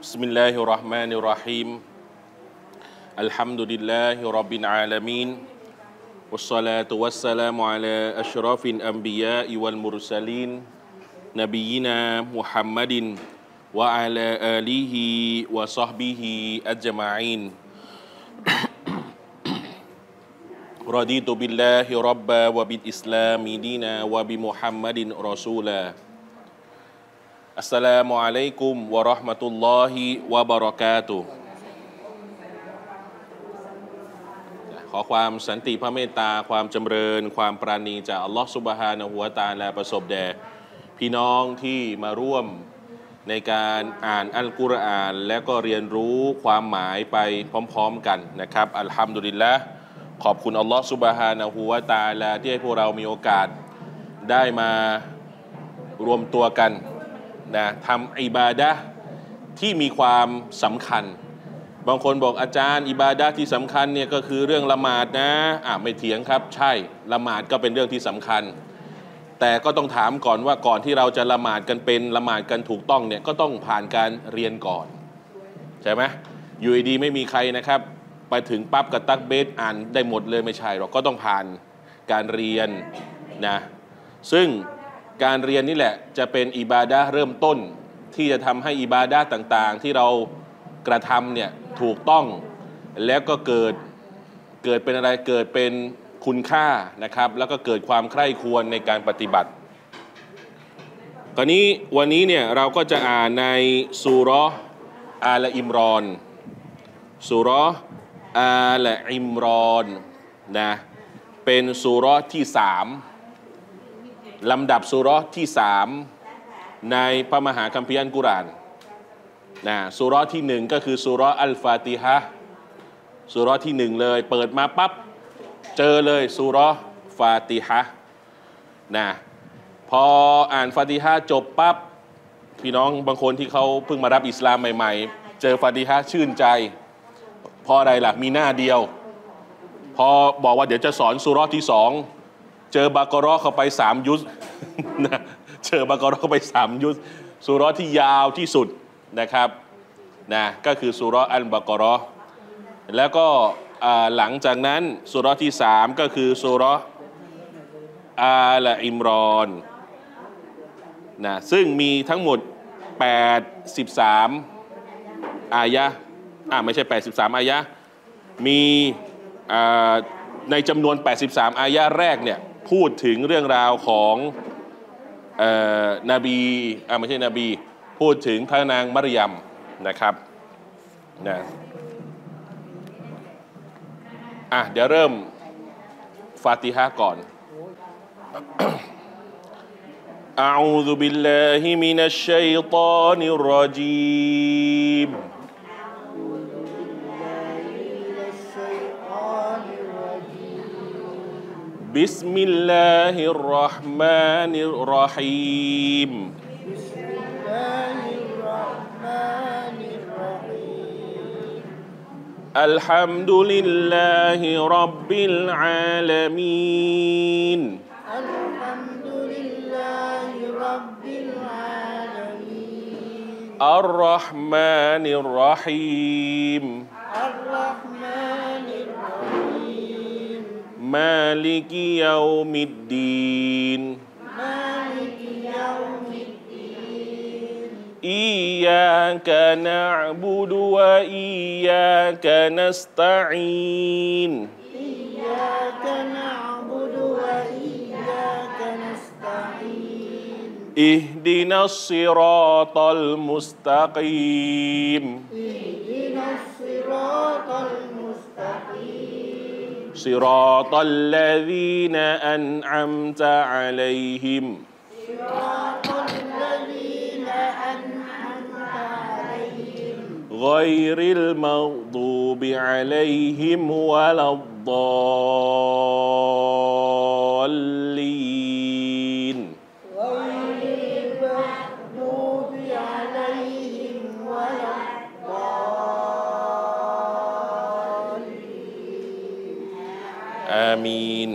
بسم الله الرحمن الرحيم الحمد لله رب العالمين والصلاة والسلام على أشرف الأنبياء والمرسلين نبينا محمد وعلى آله وصحبه أجمعين رضيت بالله ربا وبالإسلام دينا وبمحمد رسولاอัสสลามุอะลัยกุมวะเราะห์มะตุลลอฮิวะบะเราะกาตุฮ์ขอความสันติพระเมตตาความจำเริญความปราณีจากอัลลอฮฺซุบฮานะฮูวะตะอาลาประสบแด่พี่น้องที่มาร่วมในการอ่านอัลกุรอานและก็เรียนรู้ความหมายไปพร้อมๆกันนะครับอัลฮัมดุลิลละห์ขอบคุณอัลลอฮฺซุบฮานะฮูวะตะอาลาที่ให้พวกเรามีโอกาสได้มารวมตัวกันนะทำอิบาดะห์ที่มีความสำคัญบางคนบอกอาจารย์อิบาดะห์ที่สำคัญเนี่ยก็คือเรื่องละหมาดนะไม่เถียงครับใช่ละหมาดก็เป็นเรื่องที่สำคัญแต่ก็ต้องถามก่อนว่าก่อนที่เราจะละหมาดกันเป็นละหมาดกันถูกต้องเนี่ยก็ต้องผ่านการเรียนก่อนใช่ไหมอยู่ดีไม่มีใครนะครับไปถึงปั๊บกับตักเบสอ่านได้หมดเลยไม่ใช่หรอกก็ต้องผ่านการเรียนนะซึ่งการเรียนนี่แหละจะเป็นอิบาดะห์เริ่มต้นที่จะทำให้อิบาดะห์ต่างๆที่เรากระทำเนี่ยถูกต้องแล้วก็เกิดเป็นอะไรเกิดเป็นคุณค่านะครับแล้วก็เกิดความใคร่ควรในการปฏิบัติตอนนี้วันนี้เนี่ยเราก็จะอ่านในซูเราะห์อาลอิมรอนซูเราะห์อาลอิมรอนนะเป็นซูเราะห์ที่3ลำดับซูเราะห์ที่3ในพระมหาคัมภีร์อัลกุรอานนะซูเราะห์ที่1ก็คือซูเราะห์อัลฟาติฮะห์ซูเราะห์ที่1เลยเปิดมาปั๊บเจอเลยซูเราะห์ฟาติฮะห์นะพออ่านฟาติฮะห์จบปั๊บพี่น้องบางคนที่เขาเพิ่งมารับอิสลามใหม่ๆเจอฟาติฮะห์ชื่นใจเพราะอะไรล่ะมีหน้าเดียวพอบอกว่าเดี๋ยวจะสอนซูเราะห์ที่2เจอบากเราะห์เข้าไป3ยุสนะเจอบากเราะห์เข้าไป3ยุสซูเราะห์ที่ยาวที่สุดนะครับนะก็คือซูเราะห์อัลบากเราะห์แล้วก็หลังจากนั้นซูเราะห์ที่3ก็คือซูเราะห์อาลอิมรอนนะซึ่งมีทั้งหมด83อายะห์ไม่ใช่83อายะห์มีในจำนวน83อายะห์แรกเนี่ยพูดถึงเรื่องราวของนบีไม่ใช่นบีพูดถึงพระนางมารยมนะครับนะเดี๋ยวเริ่มฟาติฮะห์ก่อนอะอูซุบิลลาฮิมินัชชัยฏอนิรเราะญีมبسم الله الرحمن الرحيم بسم الله الرحمن الرحيم الحمد لله رب العالمين الحمد لله رب العالمين الرحمن الرحيم الرحمن الرحيم مالك يوم الدين مالك يوم الدين إياك نعبد وإياك نستعين إياك نعبد وإياك نستعين اهدنا الصراط المستقيم اهدنا الصراط المستقيم صراط الذين أنعمت عليهم صراط الذين أنعمت عليهم غير المغضوب عليهم ولا الضالين غير المغضوب عليهم ولا الضالين آمين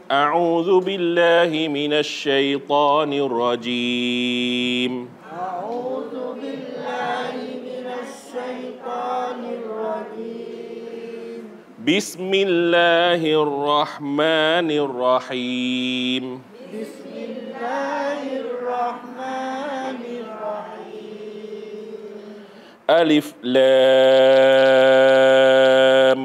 أعوذ بالله من الشيطان الرجيم أعوذ بالله من الشيطان الرجيم بسم الله الرحمن الرحيم بسم الله الرحمن الرحيم ألف لام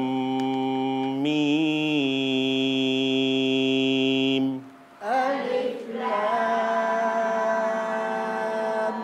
ميم ألف لام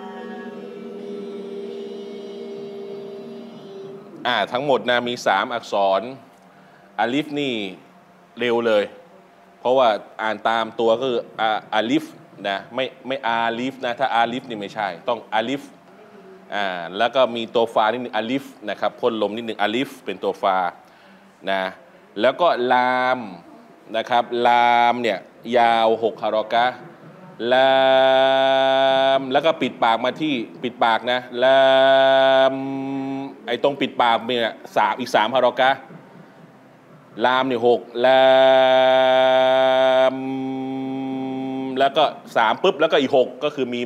ทั้งหมดนะมี3อักษรอาลิฟนี่เร็วเลยเพราะว่าอ่านตามตัวก็คืออาลิฟนะไม่อาลิฟนะถ้าอาลิฟนี่ไม่ใช่ต้องอาลิฟแล้วก็มีตัวฟานิดนึงอาลิฟนะครับพ่นลมนิดนึงอาลิฟเป็นตัวฟานะแล้วก็ลามนะครับลามเนี่ยยาว6 ฮารอกะห์ลามแล้วก็ปิดปากมาที่ปิดปากนะลามไอ้ตรงปิดปากเนี่ยอีก3 ฮารอกะห์ลามเนี่ย6ลามแล้วก็3ปุ๊บแล้วก็อีก6ก็คือมี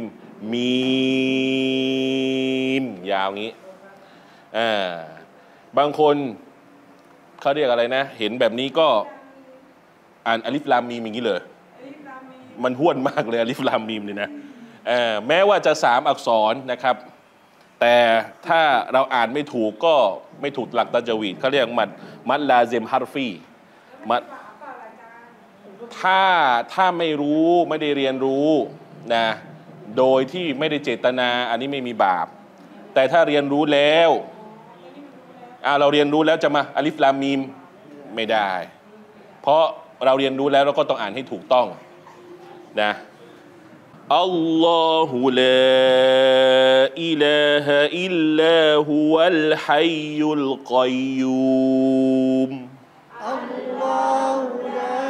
มยาวงี้บางคนเขาเรียกอะไรนะเห็นแบบนี้ก็อ่านอลิฟลามมีมอย่างนี้เลยมันห้วนมากเลยอลิฟลามมีมเนี่ยนะแม้ว่าจะ3 อักษรนะครับแต่ถ้าเราอ่านไม่ถูกก็ไม่ถูกหลักตะจวีดเขาเรียกมัดลาเซมฮาร์ฟีมัดถ้าไม่รู้ไม่ได้เรียนรู้นะโดยที่ไม่ได้เจตนาอันนี้ไม่มีบาปแต่ถ้าเรียนรู้แล้วเราเรียนรู้แล้วจะมาอลิฟลามมีมไม่ได้เพราะเราเรียนรู้แล้วเราก็ต้องอ่านให้ถูกต้องนะอัลลอฮุลาอิลาฮะอิลลาฮุวัลฮัยยุลกัยยูมอัลลอฮุลา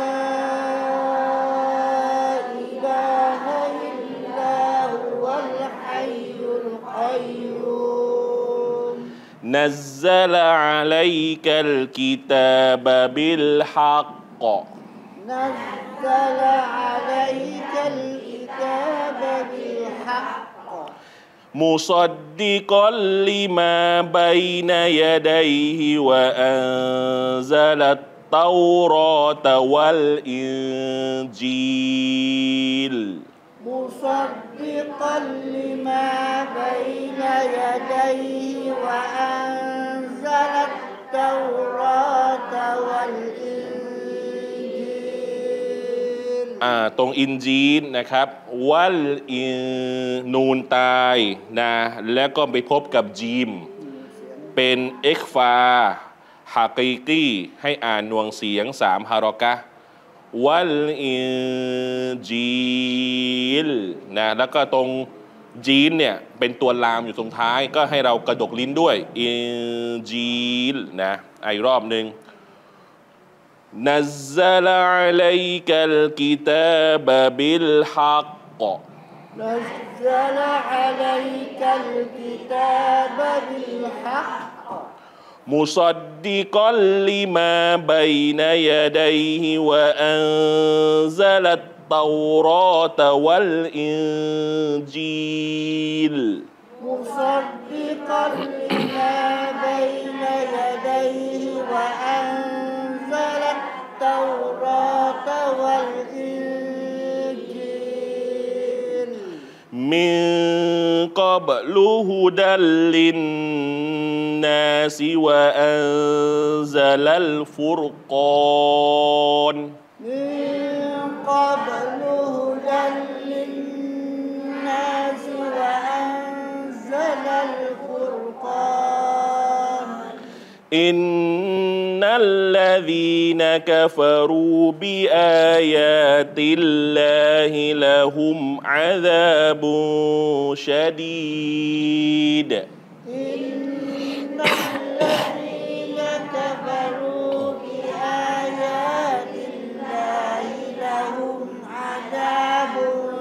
อิลาฮะอิลลาฮุวัลฮัยยุลกัยยูม نزل عليك الكتاب بالحق نزل عليك الكتاب بالحق مصدقا لما بين يديه وأنزل التوراة والإنجيل مصدقا لما بين يديه وأنزل التوراة والإنجيل ตรงอินจีนนะครับวัลอินนูนตายนะแล้วก็ไปพบกับจีมเป็นเอ็กฟาฮากีกีให้อ่านหน่วงเสียง3 ฮารอกะห์วัลอินจีลนะแล้วก็ตรงจีนเนี่ยเป็นตัวลามอยู่ตรงท้ายก็ให้เรากระดกลิ้นด้วยอินจีลนะอีกรอบหนึ่งنزل عليك الكتاب بالحق نزل عليك الكتاب بالحق مصدقا لما بين يديه وأنزل التوراة والإنجيل مصدقا لما بين يديه وأنزل التوراة والإنجيل من قبل هدى للناس وأنزل الفرقان من قبل هدى للناس وأنزل الفرقان إن الذين كفروا بآيات الله لهم عذاب شديد إن الذين كفروا بآيات الله لهم عذاب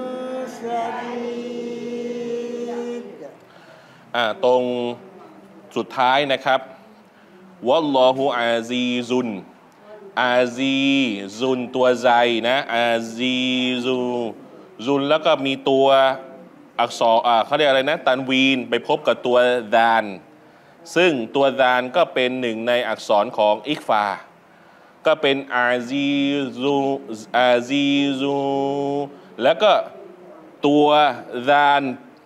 شديد ตรงสุดท้ายนะครับวัลลอฮุอาซีซุนอาซีซุนตัวไซนะอาซีซุนแล้วก็มีตัวอักษรเขาเรียกอะไรนะตันวีนไปพบกับตัวดานซึ่งตัวดานก็เป็นหนึ่งในอักษรของอิกฟาก็เป็นอาซีซูแล้วก็ตัวดาน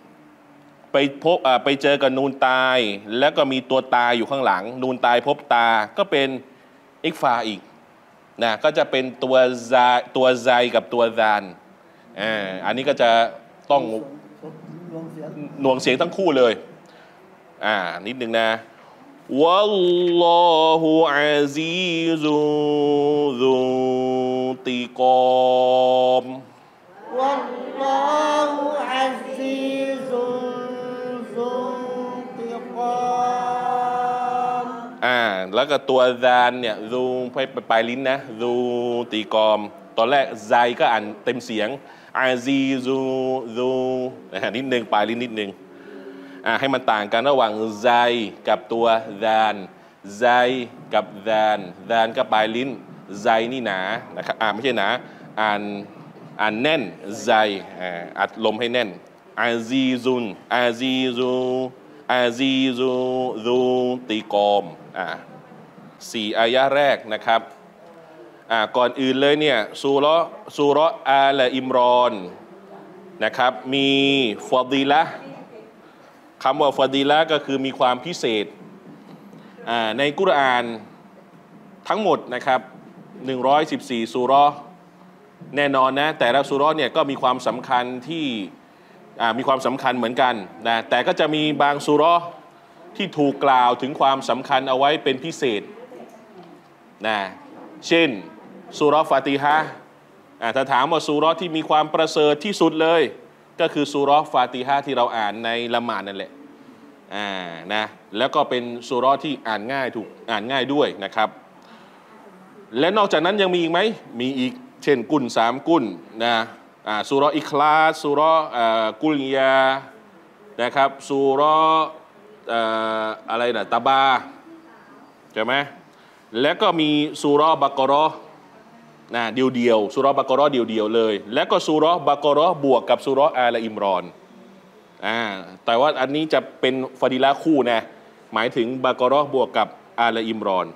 ไปเจอกับนูนตายแล้วก็มีตัวตายอยู่ข้างหลังนูนตายพบตาก็เป็นอิกฟาอีกนะก็จะเป็นตัวไซกับตัวดานอันนี้ก็จะต้องหน่วงเสียงทั้งคู่เลยนิดนึงนะวัลลอฮุอาซีซุซุติกอมวัลลอฮุอาซีซุซุติกอมแล้วก็ตัวซานเนี่ยซูไปปลายลิ้นนะซูตีกอมตอนแรกไซก็อ่านเต็มเสียงอาซีซูนิดนึงปลายลิ้นนิดนึงให้มันต่างกันระหว่างไซกับตัวซานไซกับซานก็ปลายลิ้นไซนี่หนานะครับไม่ใช่หนาอ่านแน่นไซอัดลมให้แน่นอาซีซุนอาซีซูตีกอม4 อายะแรกนะครับก่อนอื่นเลยเนี่ยซูเราะห์อาลอิมรอนนะครับมีฟอดีละห์คำว่าฟอดีละห์ก็คือมีความพิเศษในกุรอานทั้งหมดนะครับ114ซูเราะห์แน่นอนนะแต่ละซูเราะห์เนี่ยก็มีความสำคัญที่มีความสำคัญเหมือนกันนะแต่ก็จะมีบางซูเราะห์ที่ถูกกล่าวถึงความสำคัญเอาไว้เป็นพิเศษนะเช่นซูเราะห์ฟาติฮะห์ถ้าถามว่าซูเราะห์ที่มีความประเสริฐที่สุดเลยก็คือซูเราะห์ฟาติฮะห์ที่เราอ่านในละหมาดนั่นแหละนะแล้วก็เป็นซูเราะห์ที่อ่านง่ายด้วยนะครับและนอกจากนั้นยังมีอีกไหมมีอีกเช่นกุล3กุลนะซูเราะห์อิคลาสซูเราะห์กุลยานะครับซูเราะห์อะไรนะตะบาใช่ไหมแล้วก็มีซูเราะห์บักเราะห์เดียวซูเราะห์บักเราะห์เดียวเลยแล้วก็ซูเราะห์บักเราะห์บวกกับซูเราะห์อาลอิมรอนแต่ว่าอันนี้จะเป็นฟะดีละห์คู่นะหมายถึงบักเราะห์บวกกับอาลอิมรอน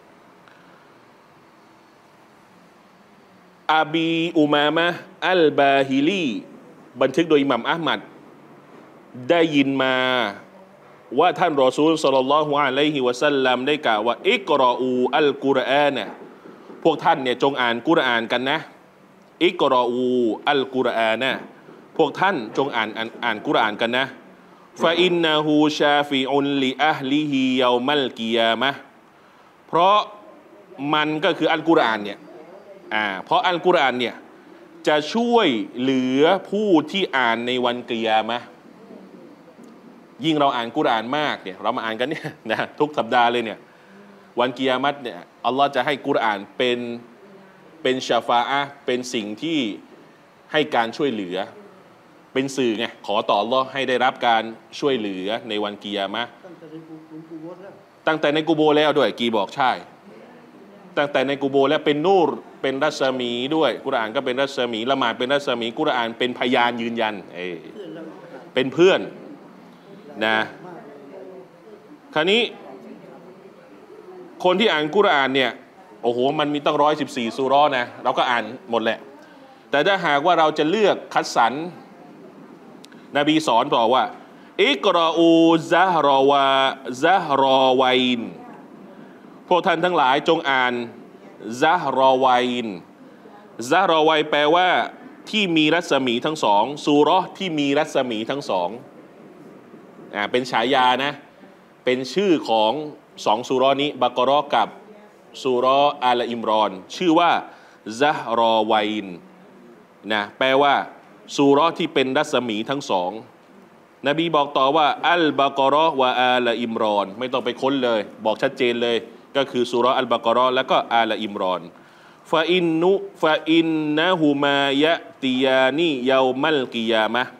อบีอุมามะอัลบาฮิลีบันทึกโดยอิหม่ามอะห์มัดได้ยินมาว่าท่านรอซูลศ็อลลัลลอฮุอะลัยฮิวะซัลลัมได้กล่าวว่าอิกรออูอัลกุรอานพวกท่านเนี่ยจงอ่านกุรอานกันนะอิกรออูอัลกุรอานพวกท่านจงอ่านกุรอานกันนะฟะอินนะฮูชาฟิอุนลิอะห์ลิฮิยอมัลกิยามะห์เพราะมันก็คืออัลกุรอานเนี่ยเพราะอัลกุรอานเนี่ยจะช่วยเหลือผู้ที่อ่านในวันกิยามะห์ยิ่งเราอ่านกุรอานมากเนี่ยเรามาอ่านกันเนี่ยนะทุกสัปดาห์เลยเนี่ยวันกิยามะห์เนี่ยอัลลอฮ์จะให้กุรอานเป็นชาฟาอะห์เป็นสิ่งที่ให้การช่วยเหลือเป็นสื่อไงขอต่ออัลลอฮ์ให้ได้รับการช่วยเหลือในวันกิยามะห์ตั้งแต่ในกุโบร์แล้วด้วยกีบอกใช่ตั้งแต่ในกุโบร์แล้วเป็นนูรเป็นรัศมีด้วยกุรอานก็เป็นรัศมีละหมาดเป็นรัศมีกุรอานเป็นพยานยืนยันเป็นเพื่อนนะคราวนี้คนที่อ่านกุรอานเนี่ยโอ้โหมันมีตั้ง114ซูเราะห์นะเราก็อ่านหมดแหละแต่ถ้าหากว่าเราจะเลือกคัดสรรนบีสอนบอกว่าอิกรออูซะฮรอวัยนพวกท่านทั้งหลายจงอ่านซะฮรอวัยนซะฮรอวัยแปลว่าที่มีรัศมีทั้งสองซูเราะห์ที่มีรัศมีทั้งสองเป็นฉายานะเป็นชื่อของ2ซูเราะห์นี้บักเราะห์กับซูเราะห์อาลอิมรอนชื่อว่าซะฮรอวัยนนะแปลว่าซูเราะห์ที่เป็นรัศมีทั้งสองนบีบอกต่อว่าอัลบากเราะห์วะอาลอิมรอนไม่ต้องไปค้นเลยบอกชัดเจนเลยก็คือซูเราะห์อัลบากเราะห์แล้วก็อาลอิมรอนฟาอินนะฮูมายะติยานีเยามัลกิยามะห์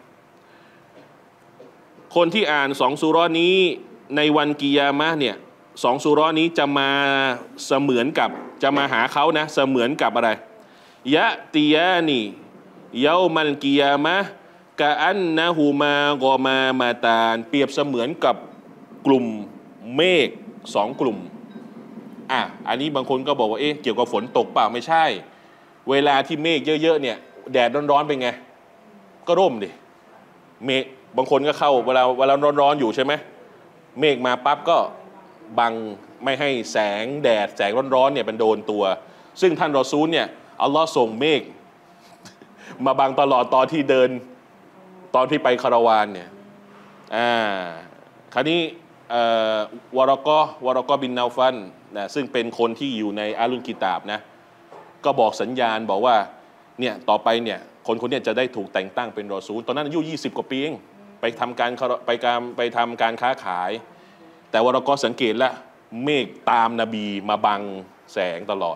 คนที่อ่าน2ซูเราะห์นี้ในวันกิยามะห์เนี่ย2ซูเราะห์นี้จะมาเสมือนกับจะมาหาเขานะเสมือนกับอะไรยะติยานีเยามัลกิยามะกะอันนะฮูมากอมามาตานเปรียบเสมือนกับกลุ่มเมฆสองกลุ่มอันนี้บางคนก็บอกว่าเกี่ยวกับฝนตกเปล่าไม่ใช่เวลาที่เมฆเยอะๆเนี่ยแดดร้อนๆเป็นไงก็ร่มดิเมฆบางคนก็เข้าเวลาร้อนๆอยู่ใช่ไหมเมฆมาปั๊บก็บังไม่ให้แสงแดดแสงร้อนๆเนี่ยเป็นโดนตัวซึ่งท่านรอซูลเนี่ยอัลลอฮ์ส่งเมฆมาบังตลอดตอนที่เดินตอนที่ไปคาราวานเนี่ยคราวนี้วารากอบินนาฟันนะซึ่งเป็นคนที่อยู่ในอาลุนกิตาบนะก็บอกสัญญาณบอกว่าเนี่ยต่อไปเนี่ยคนเนี้จะได้ถูกแต่งตั้งเป็นรอซูลตอนนั้นอายุ20 กว่าปีเองไปทำการค้าขายแต่วารากอสังเกตแล้วเมฆตามนบีมาบังแสงตลอด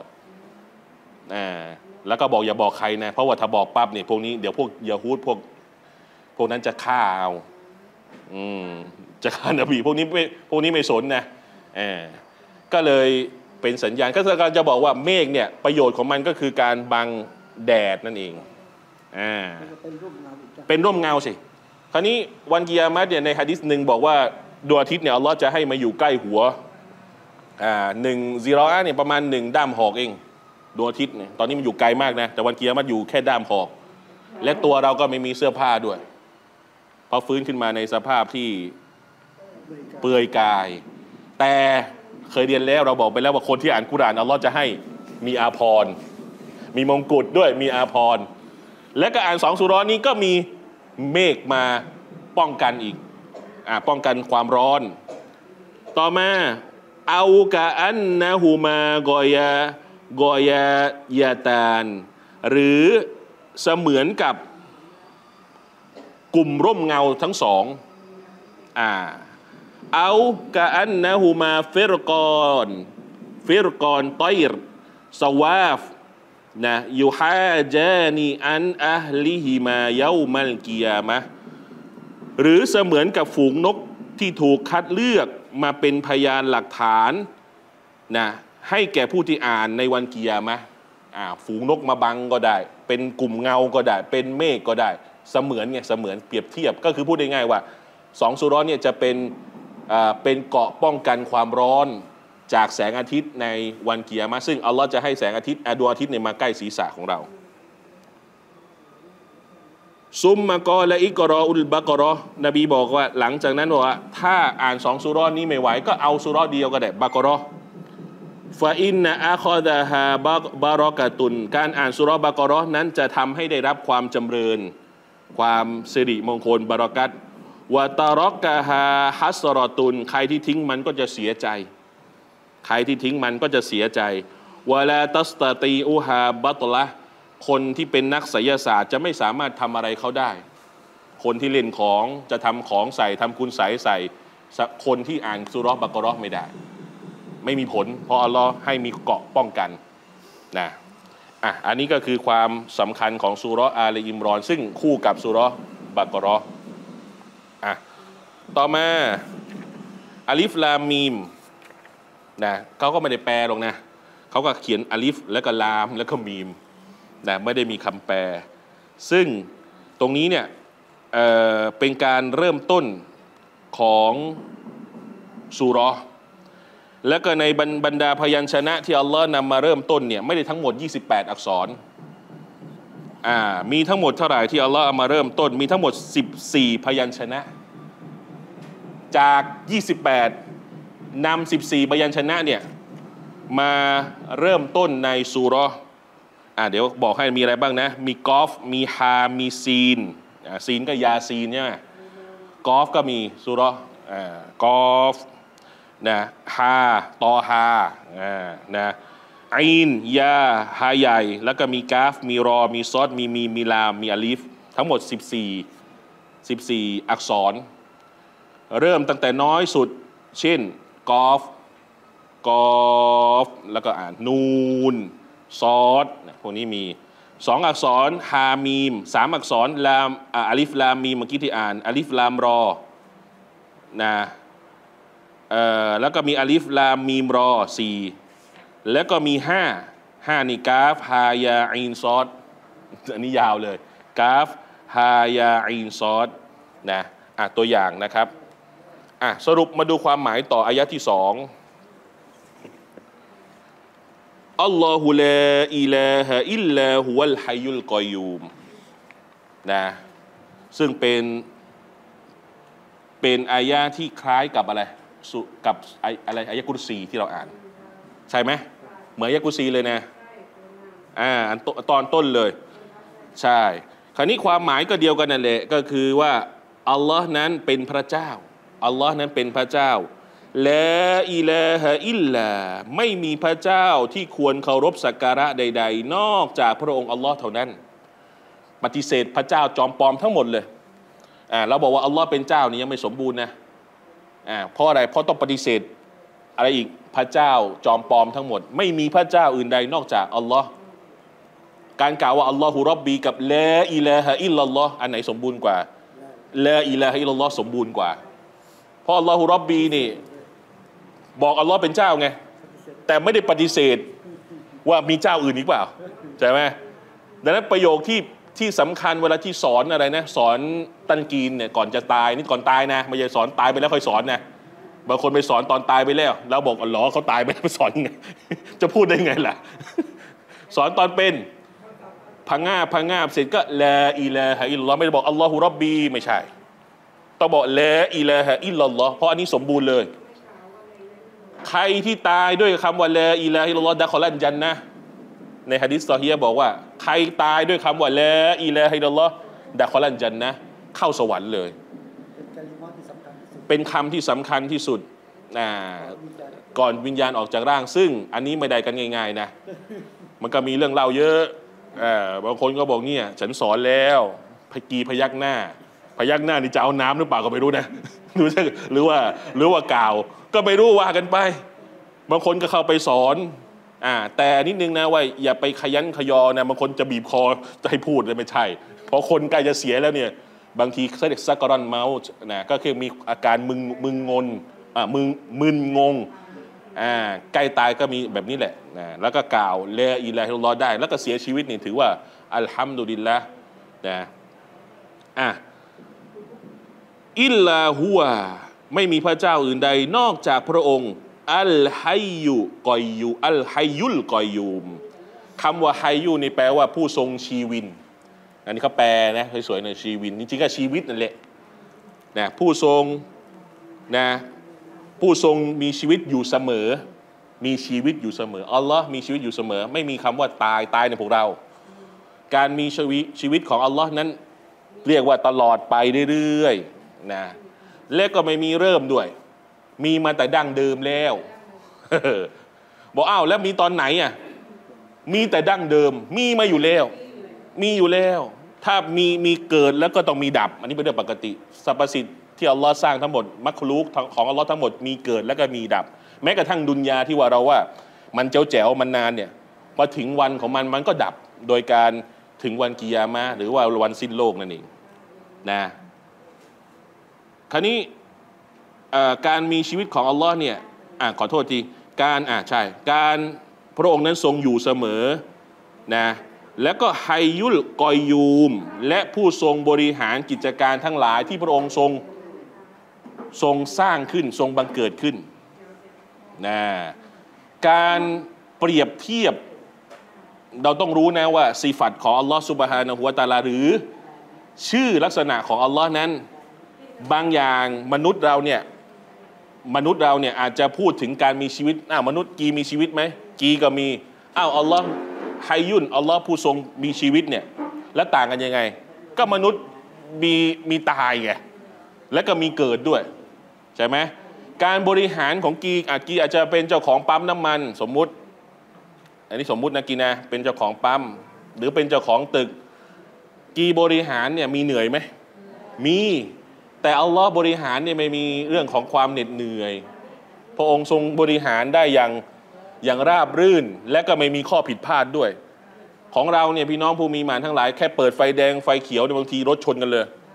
แล้วก็บอกอย่าบอกใครนะเพราะว่าถ้าบอกปั๊บเนี่ยพวกนี้เดี๋ยวพวกยะฮูดพวกนั้นจะฆ่าเอาจะฆ่านบีพวกนี้ไม่สนนะก็เลยเป็นสัญญาณก็จะบอกว่าเมฆเนี่ยประโยชน์ของมันก็คือการบังแดดนั่นเองเป็นร่มเงาสิคราวนี้วันกิยามะฮ์เนี่ยในหะดีษหนึ่งบอกว่าดวงอาทิตย์เนี่ยอัลเลาะห์จะให้มาอยู่ใกล้หัว1 ซีรออะห์เนี่ยประมาณ1 ด้ามหอกเองดวงอาทิตย์เนี่ยตอนนี้มันอยู่ไกลมากนะแต่วันกิยามะฮ์อยู่แค่ด้ามหอกและตัวเราก็ไม่มีเสื้อผ้าด้วยพอฟื้นขึ้นมาในสภาพที่เปลือยกายแต่เคยเรียนแล้วเราบอกไปแล้วว่าคนที่อ่านกุรอานอัลเลาะห์จะให้มีอาภรณ์มีมงกุฎด้วยมีอาภรณ์และก็อ่าน2 ซูเราะห์นี้ก็มีเมฆมาป้องกันอีกป้องกันความร้อนต่อมาเอากะอันนะฮูมากอยายาตานหรือเสมือนกับกลุ่มร่มเงาทั้งสองเอากะอันนะฮูมาฟิรกอนตอยรสวาฟนะยูฮาจานีอันอะฮลิฮิมาเยามัลกิยามะห์หรือเสมือนกับฝูงนกที่ถูกคัดเลือกมาเป็นพยานหลักฐานนะให้แก่ผู้ที่อ่านในวันกิยามะห์ฝูงนกมาบังก็ได้เป็นกลุ่มเงาก็ได้เป็นเมฆก็ได้เสมือนเปรียบเทียบก็คือพูดได้ง่ายว่า2 ซูเราะห์เนี่ยจะเป็นเกราะป้องกันความร้อนจากแสงอาทิตย์ในวันกิยามะห์ซึ่งอัลลอฮ์จะให้แสงอาทิตย์ดวงอาทิตย์เนี่ยมาใกล้ศีรษะของเราซุมมะกอละอิกรออุลบะกรอนบีบอกว่าหลังจากนั้นบอกว่าถ้าอ่าน2 ซูเราะห์นี้ไม่ไหวก็เอาซูเราะห์เดียวก็ได้บะกรอฟาอินนะอาคอดะฮาบารอกะตุนการอ่านซูเราะห์บะกรอนั้นจะทำให้ได้รับความจำเริญความสิริมงคลบารอกัตวะตารอกะฮาฮัสรอตุนใครที่ทิ้งมันก็จะเสียใจใครที่ทิ้งมันก็จะเสียใจวะลาตัสตะตีอูฮาบัตละคนที่เป็นนักไสยศาสตร์จะไม่สามารถทำอะไรเขาได้คนที่เล่นของจะทำของใส่ทำคุณใส่คนที่อ่านซูเราะห์บะเกาะเราะห์ไม่ได้ไม่มีผลเพราะอัลลอฮ์ให้มีเกราะป้องกันนะอันนี้ก็คือความสำคัญของซูเราะห์อาลีอิมรอนซึ่งคู่กับซูเราะห์บะเกาะเราะห์ต่อมาอาลิฟลามมีมนะเขาก็ไม่ได้แปลหรอกนะเขาก็เขียนอาลิฟแล้วก็ลามแล้วก็มีมนะไม่ได้มีคำแปลซึ่งตรงนี้เนี่ยเป็นการเริ่มต้นของซูเราะห์แล้วก็ในบรรดาพยัญชนะที่อัลลอฮ์นำมาเริ่มต้นเนี่ยไม่ได้ทั้งหมด28 อักษรมีทั้งหมดเท่าไหร่ที่อัลลอฮ์เอามาเริ่มต้นมีทั้งหมด14 พยัญชนะจาก28นำ14 พยัญชนะเนี่ยมาเริ่มต้นในซูเราะห์เดี๋ยวบอกให้มีอะไรบ้างนะมีกอฟมีฮามีซีนซีนก็ยาซีนใช่ไหมกอฟก็มีซูเราะห์กอฟนะฮาตอฮานะอินยาฮาใหญ่แล้วก็มีกาฟมีรอมีซอดมีมีลามมีอาลีฟทั้งหมด14 อักษรเริ่มตั้งแต่น้อยสุดเช่นกอฟแล้วก็อ่านนูนซอดพวกนี้มี2 อักษรฮามีม3 อักษรลามอาลิฟลามมีมเมื่อกี้ที่อ่านอาลิฟลามรอนะแล้วก็มีอาลิฟลามมีมรอ4 แล้วก็มีห้านี่กาฟฮายาอีนซอดอันนี้ยาวเลยกาฟฮายาอีนซอดนะตัวอย่างนะครับสรุปมาดูความหมายต่ออายะที่2อัลลอฮุลาอิลาฮะอิลลาฮุวัลฮัยยุลกอยยูมนะซึ่งเป็นอายะที่คล้ายกับอะไรกับอะไรอายะกุรซีที่เราอ่านใช่ไหมเหมือนอายะกุรซีเลยนะตอนต้นเลยใช่คราวนี้ความหมายก็เดียวกันนั่นแหละก็คือว่าอัลลอฮ์นั้นเป็นพระเจ้าอัลลอฮ์นั้นเป็นพระเจ้าละอิลาฮะอิลลาไม่มีพระเจ้าที่ควรเคารพสักการะใดๆนอกจากพระองค์อัลลอฮ์เท่านั้นปฏิเสธพระเจ้าจอมปลอมทั้งหมดเลยเราบอกว่าอัลลอฮ์เป็นเจ้านี่ยังไม่สมบูรณ์นะเพราะอะไรเพราะต้องปฏิเสธอะไรอีกพระเจ้าจอมปลอมทั้งหมดไม่มีพระเจ้าอื่นใดนอกจากอัลลอฮ์การกล่าวว่าอัลลอฮุร็อบบีกับละอิลาฮะอิลลัลลอฮ์อันไหนสมบูรณ์กว่าละอิลาฮะอิลลัลลอฮ์สมบูรณ์กว่าเพราะอัลลอฮุร็อบบีนี่บอกอัลลอฮ์เป็นเจ้าไงแต่ไม่ได้ปฏิเสธว่ามีเจ้าอื่นอีกเปล่าใช่ไหมดังนั้นประโยคที่สำคัญเวลาที่สอนอะไรนะสอนตันกีนเนี่ยก่อนจะตายนี่ก่อนตายนะไม่ใช่สอนตายไปแล้วค่อยสอนนะบางคนไปสอนตอนตายไปแล้วบอกอัลลอฮ์เขาตายไปแล้วสอนไงจะพูดได้ไงล่ะสอนตอนเป็นพังงาบเสร็จก็ละอิลาฮะอิลลัลลอฮ์ไม่ได้บอกอัลลอฮุร็อบบีไม่ใช่ต้องบอกละอิลาฮะอิลลัลลอฮ์เพราะอันนี้สมบูรณ์เลยใครที่ตายด้วยคำว่าละอิลาฮะอิลลัลลอฮ์ดะคอลันญันนะห์ในหะดีษซอฮีฮ์บอกว่าใครตายด้วยคำว่าละอิลาฮะอิลลัลลอฮ์ดะคอลันญันนะห์เข้าสวรรค์เลยเป็นคำที่สำคัญที่สุดก่อนวิญญาณออกจากร่างซึ่งอันนี้ไม่ได้กันง่ายๆนะมันก็มีเรื่องเล่าเยอะบางคนก็บอกเนี่ยฉันสอนแล้วพยักหน้านี่จะเอาน้ำหรือเปล่าก็ไม่รู้นะหรือว่ากล่าวก็ไม่รู้ว่ากันไปบางคนก็เข้าไปสอนแต่นิดนึงนะว่าอย่าไปขยันขยอนะบางคนจะบีบคอจะให้พูดเลยไม่ใช่เพราะคนใกล้จะเสียแล้วเนี่ยบางทีเขาเรียกซักกะรอนเมาส์นะก็คือมีอาการมึนงงใกล้ตายก็มีแบบนี้แหละนะแล้วก็กล่าวละอิลาฮะอิลลัลลอฮ์ได้แล้วก็เสียชีวิตนี่ถือว่าอัลฮัมดุลิลละห์นะอิลลาฮุวะไม่มีพระเจ้าอื่นใดนอกจากพระองค์อัลฮัยยุกอยยูอัลฮัยยุลกอยยูมคำว่าฮัยยุนี่แปลว่าผู้ทรงชีวินอันนี้เขาแปลนะสวยๆหน่อยชีวินจริงๆก็ชีวิตนั่นแหละนะผู้ทรงมีชีวิตอยู่เสมอมีชีวิตอยู่เสมออัลลอฮ์มีชีวิตอยู่เสมอไม่มีคำว่าตายในพวกเราการมีชีวิตของอัลลอฮ์นั้นเรียกว่าตลอดไปเรื่อยๆนะและก็ไม่มีเริ่มด้วยมีมาแต่ดั้งเดิมแล้วบอกอ้าวแล้วมีตอนไหนมีแต่ดั้งเดิมมีมาอยู่แล้วถ้ามีเกิดแล้วก็ต้องมีดับอันนี้เป็นเรื่องปกติสรรพสิ่งที่อัลลอฮ์สร้างทั้งหมดมักลุกของอัลลอฮ์ทั้งหมดมีเกิดแล้วก็มีดับแม้กระทั่งดุนยาที่ว่ามันแจ๋วมันนานเนี่ยพอถึงวันของมันก็ดับโดยการถึงวันกิยามะห์หรือว่าวันสิ้นโลกนั่นเองนะคราวนี้การมีชีวิตของอัลลอฮ์เนี่ยขอโทษทีการพระองค์นั้นทรงอยู่เสมอนะแล้วก็ฮัยยุลกอยยูมและผู้ทรงบริหารกิจการทั้งหลายที่พระองค์ทรงสร้างขึ้นทรงบังเกิดขึ้นนะการเปรียบเทียบเราต้องรู้นะว่าสิฟัตของอัลลอฮ์ซุบฮานะฮูวะตะอาลาหรือชื่อลักษณะของอัลลอฮ์นั้นบางอย่างมนุษย์เราเนี่ยอาจจะพูดถึงการมีชีวิตมนุษย์กีมีชีวิตไหมกีก็มีอัลลอฮ์ฮัยยุนอัลลอฮ์ผู้ทรงมีชีวิตเนี่ยแล้วต่างกันยังไงก็มนุษย์มีตายไงแล้วก็มีเกิดด้วยใช่ไหมการบริหารของกีอาจจะเป็นเจ้าของปั๊มน้ำมันสมมุติอันนี้สมมุตินะกีนะเป็นเจ้าของปั๊มหรือเป็นเจ้าของตึกกีบริหารเนี่ยมีเหนื่อยไหมมีแต่อัลลอฮ์บริหารเนี่ยไม่มีเรื่องของความเหน็ดเหนื่อยพระองค์ทรงบริหารได้อย่างราบรื่นและก็ไม่มีข้อผิดพลาดด้วยของเราเนี่ยพี่น้องผู้มีหมานทั้งหลายแค่เปิดไฟแดงไฟเขียวในบางทีรถชนกันเลย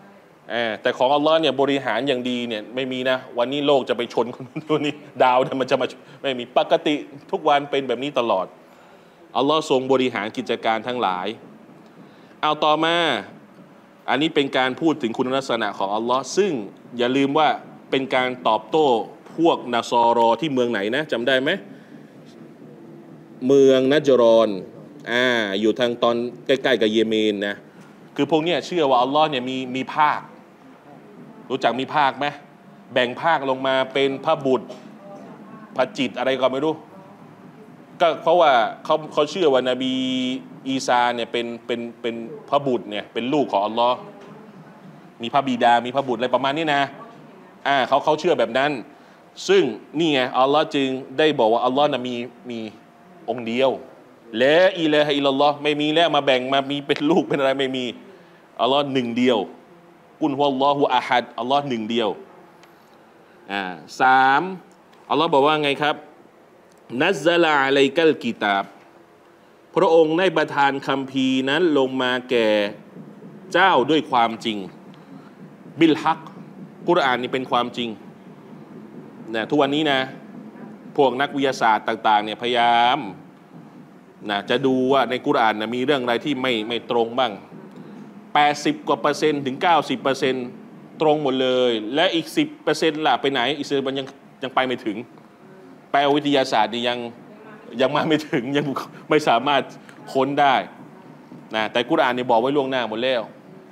แต่ของอัลลอฮ์เนี่ยบริหารอย่างดีเนี่ยไม่มีนะวันนี้โลกจะไปชนคนนู้นนี่ดาวเนี่ยมันจะมาไม่มีปกติทุกวันเป็นแบบนี้ตลอดอัลลอฮ์ทรงบริหารกิจการทั้งหลายเอาต่อมาอันนี้เป็นการพูดถึงคุณลักษณะของอัลลอฮ์ซึ่งอย่าลืมว่าเป็นการตอบโต้พวกนาซอรอที่เมืองไหนนะจำได้ไหมเมืองนัจรอนอยู่ทางตอนใกล้ๆกับเยเมนนะคือพวกเนี้ยเชื่อว่าอัลลอฮ์เนี่ยมีภาครู้จักมีภาคไหมแบ่งภาคลงมาเป็นพระบุตรพระจิตอะไรก็ไม่รู้ก็เพราะว่าเขาเชื่อว่านบีอีซาเนี่ยเป็นพระบุตรเนี่ยเป็นลูกของอัลลอฮ์มีพระบิดามีพระบุตรอะไรประมาณนี้นะเขาเชื่อแบบนั้นซึ่งนี่ไงอัลลอฮ์จึงได้บอกว่าอัลลอฮ์นะมีองค์เดียวและอิลาฮะอิลลัลลอฮ์ไม่มีแล้วมาแบ่งมามีเป็นลูกเป็นอะไรไม่มีอัลลอฮ์หนึ่งเดียวกุลฮุวัลลอฮุอะฮัดอัลลอฮ์หนึ่งเดียวสามอัลลอฮ์บอกว่าไงครับนัซซะลาอะลัยกัลกิตาบพระองค์ได้ประทานคัมภีร์นั้นลงมาแก่เจ้าด้วยความจริงบิลฮักกุรอานนี่เป็นความจริงนะทุกวันนี้นะพวกนักวิทยาศาสตร์ต่างๆเนี่ยพยายามนะจะดูว่าในกุรอานนะมีเรื่องอะไรที่ไม่ตรงบ้าง80กว่า%ถึง 90% ตรงหมดเลยและอีก 10% ล่ะไปไหนอิสลามมันยังไปไม่ถึงแปลวิทยาศาสตร์นี่ยังมาไม่ถึงยังไม่สามารถค้นได้นะแต่กุรอานนี่บอกไว้ล่วงหน้าหมดแล้ว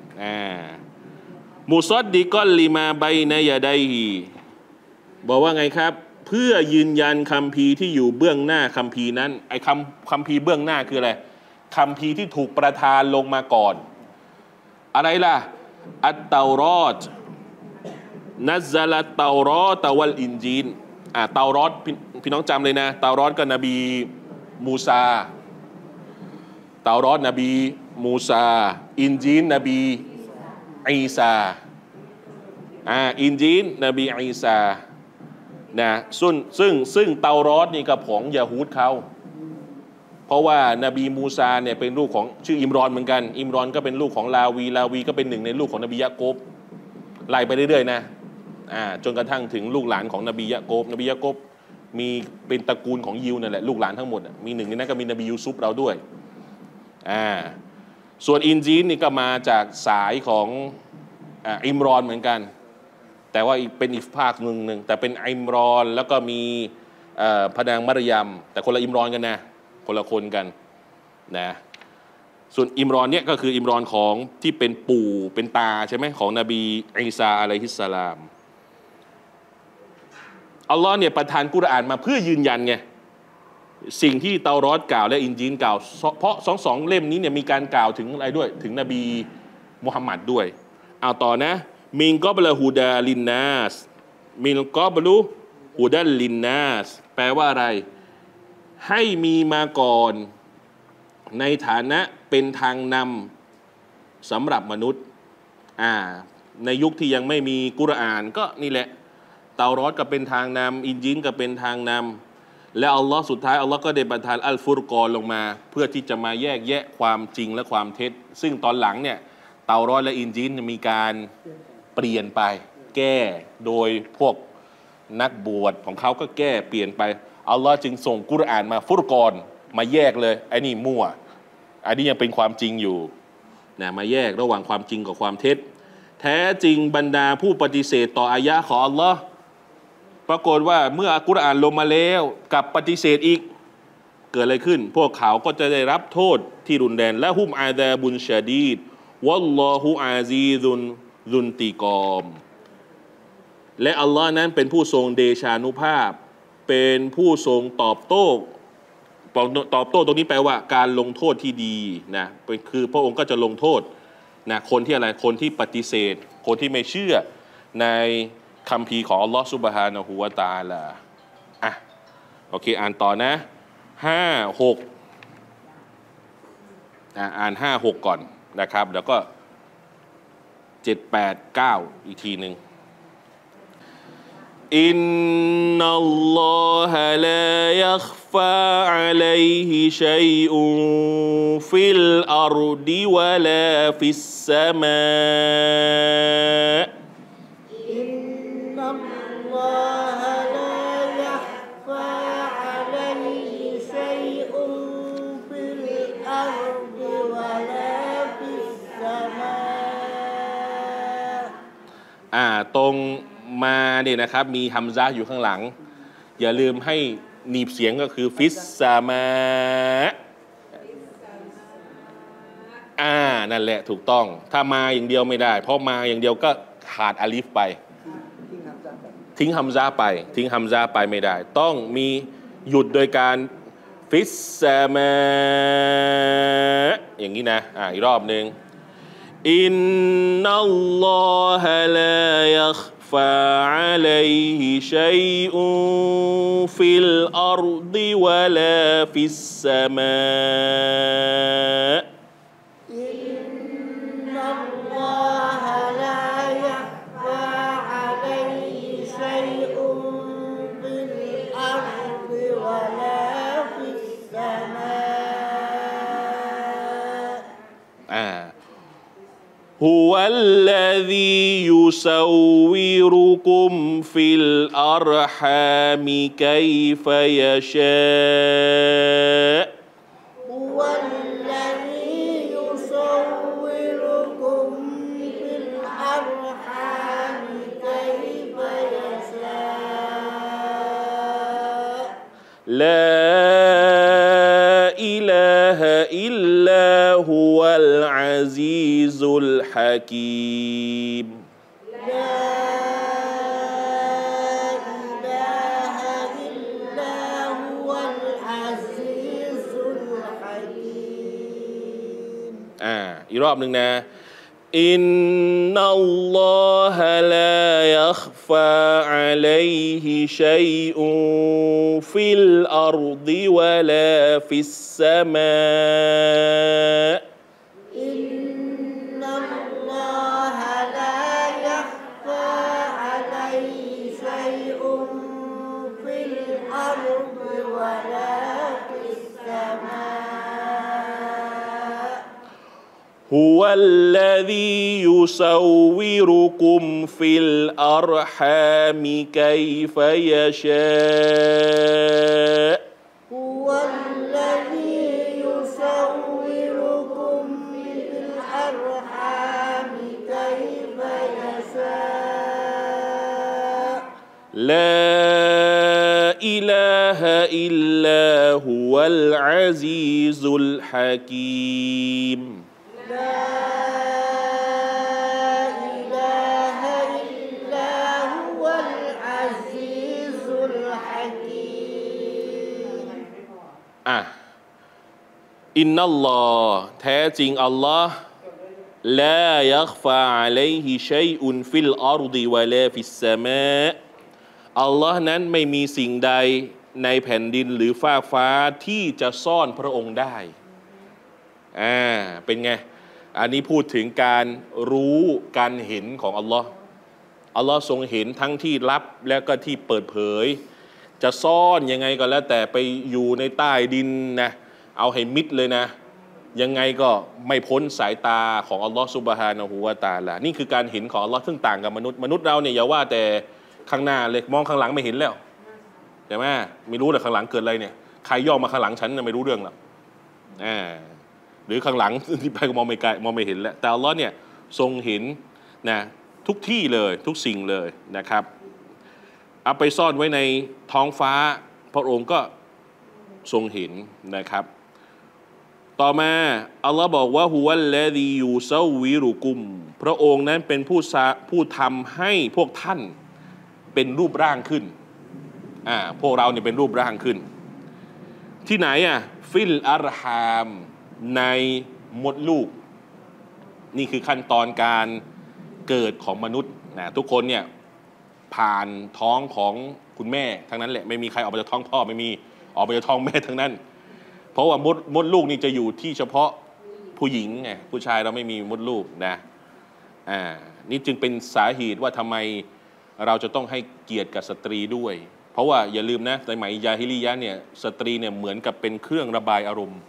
มุซัดดิกอลลิมาบัยนะยะดัยฮิบอกว่าไงครับเพื่อยืนยันคัมภีร์ที่อยู่เบื้องหน้าคัมภีร์นั้นไอ้คัมภีร์เบื้องหน้าคืออะไรคัมภีร์ที่ถูกประทานลงมาก่อนอะไรล่ะอัตเตารอตนัซซะลัตเตารอตวัลอินจีนเตารอตพี่น้องจำเลยนะเตารอตกับนบีมูซาเตารอตนบีมูซาอินจีนนบีอีซาอินจีนนบีอีซานะซึ่งเตารอตนี่กับของยะฮูดเขาเพราะว่านบีมูซาเนี่ยเป็นลูกของชื่ออิมรอนเหมือนกันอิมรอนก็เป็นลูกของลาวีก็เป็นหนึ่งในลูกของนบียะโกบไล่ไปเรื่อยๆนะจนกระทั่งถึงลูกหลานของนบียะโกบมีเป็นตระกูลของยิวนั่นแหละลูกหลานทั้งหมดมีหนึ่งในนั้นก็มีนบียูซุฟเราด้วยส่วนอินจีนนี่ก็มาจากสายของอิมรอนเหมือนกันแต่ว่าเป็นอีกภาคหนึ่งแต่เป็นอิมรอนแล้วก็มีพระนางมารยมแต่คนละอิมรอนกันนะคนละคนกันนะส่วนอิมรอนเนี่ยก็คืออิมรอนของที่เป็นปู่เป็นตาใช่ไหมของนบีอีซาอะลัยฮิสสลามอัลลอฮ์เนี่ยประทานกุรอานมาเพื่อยืนยันไงสิ่งที่เตารอตกล่าวและอินจีลกล่าวเพราะสองเล่มนี้เนี่ยมีการกล่าวถึงอะไรด้วยถึงนบีมุฮัมมัดด้วยเอาต่อนะมินกอบละฮูดาลินนาสมินกอบลูฮูดาลินนาสแปลว่าอะไรให้มีมาก่อนในฐานะเป็นทางนำสำหรับมนุษย์ในยุคที่ยังไม่มีกุรอานก็นี่แหละเตารอตก็เป็นทางนำอินจีลก็เป็นทางนำและอัลลอฮ์สุดท้ายอัลลอฮ์ก็ได้ประทานอัลฟุรกอนลงมาเพื่อที่จะมาแยกแยะความจริงและความเท็จซึ่งตอนหลังเนี่ยเตารอตและอินจีลมีการเปลี่ยนไปแก้โดยพวกนักบวชของเขาก็แก้เปลี่ยนไปอัลลอฮ์จึงส่งกุรอานมาฟุรกอนมาแยกเลยไอ้นี่มั่วอันนี้ยังเป็นความจริงอยู่นะมาแยกระหว่างความจริงกับความเท็จแท้จริงบรรดาผู้ปฏิเสธต่ออายะห์ของอัลลอฮ์ปรากฏว่าเมื่อกุรอานลงมาแล้วกลับปฏิเสธอีกเกิดอะไรขึ้นพวกเขาก็จะได้รับโทษที่รุนแรงและฮุมอาซาบุนชะดีดวัลลอฮุอาซีซุนซุนติกอมและอัลลอฮ์นั้นเป็นผู้ทรงเดชานุภาพเป็นผู้ทรงตอบโต้ตรงนี้แปลว่าการลงโทษที่ดีนะคือพระองค์ก็จะลงโทษนะคนที่อะไรคนที่ปฏิเสธคนที่ไม่เชื่อในคัมภีร์ของอัลลอฮ์ซุบฮานะฮูวะตะอาลาโอเคอ่านต่อนะ5-6อ่าน5-6ก่อนนะครับแล้วก็7-8-9อีกทีหนึ่งอินนัลลอฮะลายัคฟ يخفى عليه شيء في الأرض ولا في السماء إن الله لا يخفى عليه شيء في الأرض ولا في السماء ตรงมาเนี่ยนะครับมีฮัมซะห์อยู่ข้างหลังอย่าลืมให้หนีบเสียงก็คือฟิสซามะนั่นแหละถูกต้องถ้ามาอย่างเดียวไม่ได้เพราะมาอย่างเดียวก็ขาดอาลิฟไปทิ้งฮัมซะห์ไปไม่ได้ต้องมีหยุดโดยการฟิสซามะอย่างนี้นะอีกรอบหนึ่งอินนัลลอฮะลายัคفَعَلَيْهِ شَيْءٌ فِي الْأَرْضِ وَلَا فِي السَّمَاءِ إن الله لا يخفى عليه شيء في الأرض ولا في السماء هو الذي يصوركم في الأرحام كيف يشاء هو الذي يصوركم في الأرحام كيف يشاء لا إله إلا هو العزيز الحكيم لا إله إلا هو العزيز الحكيم อีกรอบหนึ่งนะอินนัลลอฮะลายัคฟาอะลัยฮิชัยอุนฟิลอัรฎิวะลาฟิสสมา إن الله لا يخفى عليه شيء في الأرض ولا في السماء هو الذي يصوركم في الأرحام كيف يشاء هو الذي يصوركم في الأرحام كيف يشاء لا إله إلا هو العزيز الحكيم لا إله إلا هو العزيز الحكيم อินนัลลอฮ์แท้จริงอัลลอฮ์ลายัคฟาอะลัยฮิชัยอุนฟิลอัรฎิวะลาฟิสสมาอัลลอฮ์นั้นไม่มีสิ่งใดในแผ่นดินหรือฟากฟ้าที่จะซ่อนพระองค์ได้เป็นไงอันนี้พูดถึงการรู้การเห็นของอัลลอฮ์อัลลอฮ์ทรงเห็นทั้งที่ลับและก็ที่เปิดเผยจะซ่อนยังไงก็แล้วแต่ไปอยู่ในใต้ดินนะเอาให้มิดเลยนะยังไงก็ไม่พ้นสายตาของอัลลอฮ์ซุบฮานะฮูวะตะอาลานี่คือการเห็นของอัลลอฮ์ซึ่งต่างกับมนุษย์เราเนี่ยอย่าว่าแต่ข้างหน้าเลยมองข้างหลังไม่เห็นแล้วใช่ไหมไม่รู้เลยข้างหลังเกิดอะไรเนี่ยใครย่อมาข้างหลังฉันไม่รู้เรื่องหรอกหรือข้างหลังที่ไปมองไม่ไกลมองไม่เห็นแล้วแต่อัลลอฮ์เนี่ยทรงเห็นนะทุกที่เลยทุกสิ่งเลยนะครับเอาไปซ่อนไว้ในท้องฟ้าพระองค์ก็ทรงเห็นนะครับต่อมาอัลลอฮ์บอกว่าฮุวัลลซียูซาวิรุกุมพระองค์นั้นเป็นผู้ทำให้พวกท่านเป็นรูปร่างขึ้นพวกเราเนี่ยเป็นรูปร่างขึ้นที่ไหนฟิลอัรฮามในมดลูกนี่คือขั้นตอนการเกิดของมนุษย์นะทุกคนเนี่ยผ่านท้องของคุณแม่ทั้งนั้นแหละไม่มีใครออกมาจากท้องพ่อไม่มีออกมาจากท้องแม่ทั้งนั้นเพราะว่ามดลูกนี่จะอยู่ที่เฉพาะผู้หญิงไงผู้ชายเราไม่มีมดลูกนะนี่จึงเป็นสาเหตุว่าทำไมเราจะต้องให้เกียรติกับสตรีด้วยเพราะว่าอย่าลืมนะในสมัยยาฮิลิยะห์เนี่ยสตรีเนี่ยเหมือนกับเป็นเครื่องระบายอารมณ์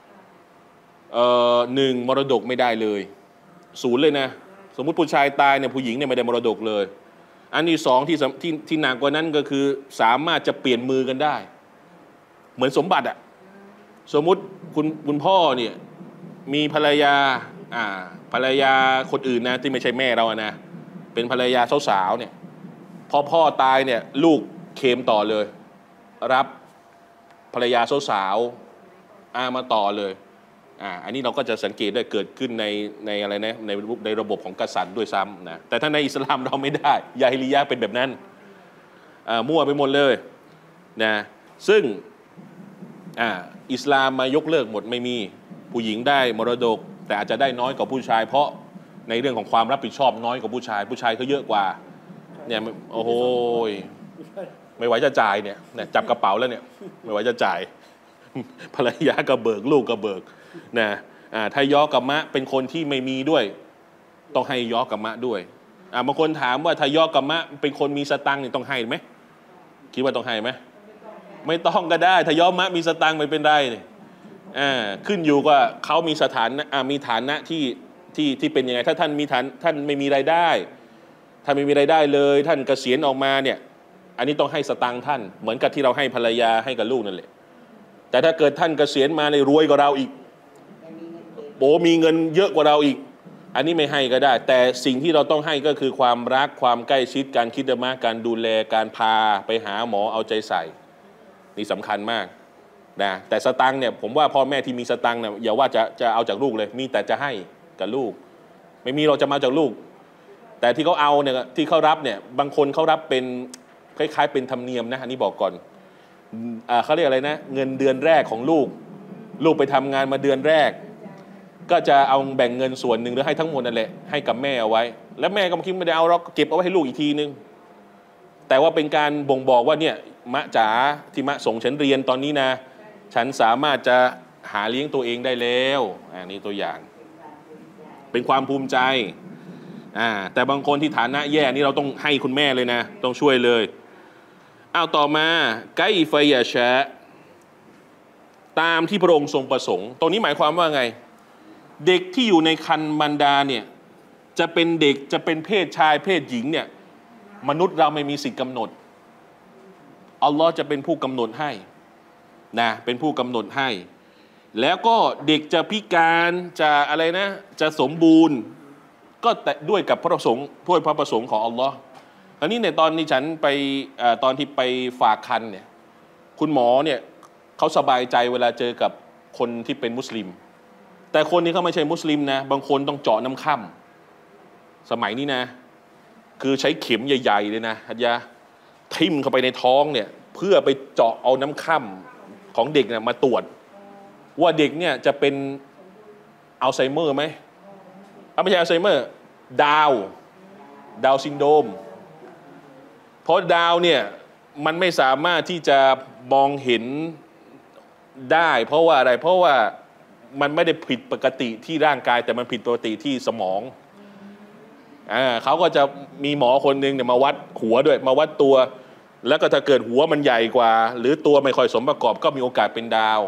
หนึ่งมรดกไม่ได้เลยศูนย์เลยนะสมมุติผู้ชายตายเนี่ยผู้หญิงเนี่ยไม่ได้มรดกเลยอันที่สองที่หนักกว่านั้นก็คือสามารถจะเปลี่ยนมือกันได้เหมือนสมบัติอะสมมุติคุณพ่อเนี่ยมีภรรยาภรรยาคนอื่นนะที่ไม่ใช่แม่เรานะเป็นภรรยาสาวๆเนี่ยพอพ่อตายเนี่ยลูกเคลมต่อเลยรับภรรยาสาวๆมาต่อเลยอันนี้เราก็จะสังเกตได้เกิดขึ้นในอะไรนะในระบบของกษัตริย์ด้วยซ้ำนะแต่ถ้าในอิสลามเราไม่ได้ยาฮิลิยะห์เป็นแบบนั้นมั่วไปหมดเลยนะซึ่งอิสลามมายกเลิกหมดไม่มีผู้หญิงได้มรดกแต่อาจจะได้น้อยกว่าผู้ชายเพราะในเรื่องของความรับผิดชอบน้อยกว่าผู้ชายเขาเยอะกว่าเนี่ยโอ้โหไม่ไหวจะจ่ายเนี่ยจับกระเป๋าแล้วเนี่ยไม่ไหวจะจ่ายภรรยากระเบิกลูกกระเบิกนะถ้ายอกกับมะเป็นคนที่ไม่มีด้วยต้องให้ยอกับมะด้วยบางคนถามว่าถ้ายอกับมะเป็นคนมีสตังค์นี่ต้องให้ไหมคิดว่าต้องให้ไหมไม่ต้องก็ได้ถ้ายอมะมีสตังค์ไม่เป็นไรเนี่ยขึ้นอยู่กับเขามีสถานะมีฐานะที่เป็นยังไงถ้าท่านมีท่านไม่มีรายได้ท่านไม่มีรายได้เลยท่านเกษียณออกมาเนี่ยอันนี้ต้องให้สตังค์ท่านเหมือนกับที่เราให้ภรรยาให้กับลูกนั่นแหละแต่ถ้าเกิดท่านเกษียณมาในรวยกว่าเราอีกมีเงินเยอะกว่าเราอีกอันนี้ไม่ให้ก็ได้แต่สิ่งที่เราต้องให้ก็คือความรักความใกล้ชิดการคิดมากการดูแลการพาไปหาหมอเอาใจใส่นี่สำคัญมากนะแต่สตังค์เนี่ยผมว่าพ่อแม่ที่มีสตังค์เนี่ยอย่าว่าจะเอาจากลูกเลยมีแต่จะให้กับลูกไม่มีเราจะมาจากลูกแต่ที่เขาเอาเนี่ยที่เขารับเนี่ยบางคนเขารับเป็นคล้ายๆเป็นธรรมเนียมนะอันนี้บอกก่อนเขาเรียกอะไรนะเงินเดือนแรกของลูกไปทำงานมาเดือนแรกก็จะเอาแบ่งเงินส่วนหนึ่งหรือให้ทั้งหมดนั่นแหละให้กับแม่เอาไว้แล้วแม่ก็คิดไม่ได้เอาเราเก็บเอาไว้ให้ลูกอีกทีนึงแต่ว่าเป็นการบ่งบอกว่าเนี่ยมะจ๋าที่มะส่งฉันเรียนตอนนี้นะฉันสามารถจะหาเลี้ยงตัวเองได้แล้วนี่ตัวอย่างเป็นความภูมิใจแต่บางคนที่ฐานะแย่นี่เราต้องให้คุณแม่เลยนะต้องช่วยเลยต่อมาไกฟยะชะตามที่พระองค์ทรงประสงค์ตรงนี้หมายความว่าไงเด็กที่อยู่ในครรภ์มารดาเนี่ยจะเป็นเด็กจะเป็นเพศชายเพศหญิงเนี่ยมนุษย์เราไม่มีสิทธิ์กำหนดอัลลอฮ์จะเป็นผู้กำหนดให้นะเป็นผู้กำหนดให้แล้วก็เด็กจะพิการจะอะไรนะจะสมบูรณ์ก็แต่ด้วยกับพระประสงค์ด้วยพระประสงค์ของอัลลอฮ์อันนี้ในตอนนี้ฉันไปตอนที่ไปฝากคันเนี่ยคุณหมอเนี่ยเขาสบายใจเวลาเจอกับคนที่เป็นมุสลิมแต่คนนี้เขาไม่ใช่มุสลิมนะบางคนต้องเจาะน้ำค่ำสมัยนี้นะคือใช้เข็มใหญ่ๆเลยนะฮัจญะทิ่มเข้าไปในท้องเนี่ยเพื่อไปเจาะเอาน้ำค่ำของเด็กเนี่ยมาตรวจว่าเด็กเนี่ยจะเป็นอัลไซเมอร์ไหมไม่ใช่อัลไซเมอร์ดาวซินโดรมเพราะดาวเนี่ยมันไม่สามารถที่จะมองเห็นได้เพราะว่าอะไรเพราะว่ามันไม่ได้ผิดปกติที่ร่างกายแต่มันผิดปกติที่สมองเขาก็จะมีหมอคนหนึ่งเนี่ยมาวัดหัวด้วยมาวัดตัวแล้วก็ถ้าเกิดหัวมันใหญ่กว่าหรือตัวไม่ค่อยสมประกอบก็มีโอกาสเป็นดาว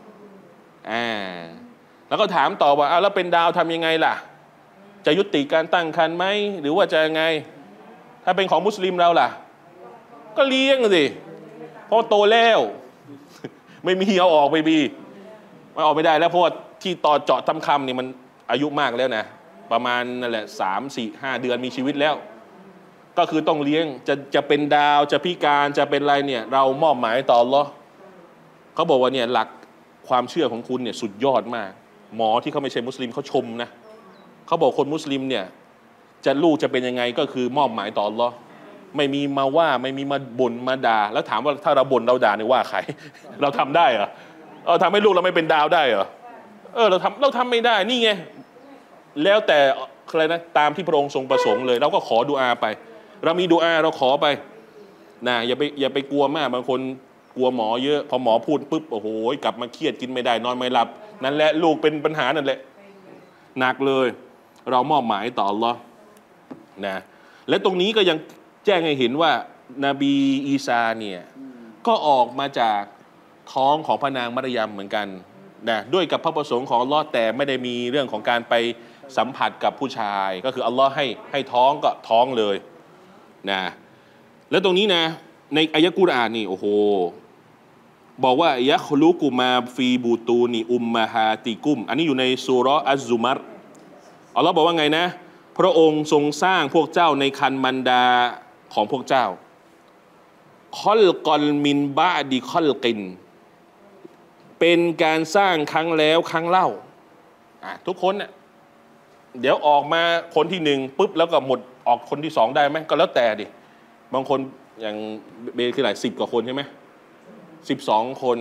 แล้วก็ถามต่อว่าแล้วเป็นดาวทำยังไงล่ะจะยุติการตั้งครรภ์ไหมหรือว่าจะยังไงถ้าเป็นของมุสลิมเราล่ะก็เลี้ยงสิเพราะโตแล้วไม่มีเอาออกไม่มีมันออกไม่ได้แล้วเพราะว่าที่ต่อเจาะทำคำนี่มันอายุมากแล้วนะประมาณนั่นแหละ3-4-5 เดือนมีชีวิตแล้วก็คือต้องเลี้ยงจะเป็นดาวจะพิการจะเป็นอะไรเนี่ยเรามอบหมายต่ออัลเลาะห์เขาบอกว่าเนี่ยหลักความเชื่อของคุณเนี่ยสุดยอดมากหมอที่เขาไม่ใช่มุสลิมเขาชมนะเขาบอกคนมุสลิมเนี่ยจะลูกจะเป็นยังไงก็คือมอบหมายต่ออัลเลาะห์ไม่มีมาว่าไม่มีมาบ่นมาด่าแล้วถามว่าถ้าเราบ่นเราด่าเนี่ยว่าใครเราทำได้เหรอทำให้ลูกเราไม่เป็นดาวได้เหรอเราทำไม่ได้นี่ไงแล้วแต่อะไรนะตามที่พระองค์ทรงประสงค์เลยเราก็ขอดุอาไปเรามีดุอาเราขอไปนะอย่าไปกลัวมากบางคนกลัวหมอเยอะพอหมอพูดปุ๊บโอ้โหกลับมาเครียดกินไม่ได้นอนไม่หลับนั่นแหละลูกเป็นปัญหานั่นแหละหนักเลยเรามอบหมายต่ออัลเลาะห์นะและตรงนี้ก็ยังแจ้งให้เห็นว่านบีอีสาเนี่ยก็ออกมาจากท้องของพระนางมัรยมเหมือนกันนะด้วยกับพระประสงค์ของอัลลอฮ์แต่ไม่ได้มีเรื่องของการไปสัมผัสกับผู้ชายก็คืออัลลอฮ์ให้ท้องก็ท้องเลยนะแล้วตรงนี้นะในอายะกุรอานนี่โอ้โหบอกว่ายะคลุกุมาฟีบูตูนีอุมมาฮาติกุมอันนี้อยู่ในซูเราะห์อัซซุมัรอัลลอฮ์บอกว่าไงนะพระองค์ทรงสร้างพวกเจ้าในคันมันดาของพวกเจ้าคอลกอลมินบะดีคอลกินเป็นการสร้างครั้งแล้วครั้งเล่าทุกคนเนี่ยเดี๋ยวออกมาคนที่หนึ่งปุ๊บแล้วก็หมดออกคนที่สองได้ไหมก็แล้วแต่ดิบางคนอย่างเบคือหลาย10 กว่าคนใช่ไหม12 คน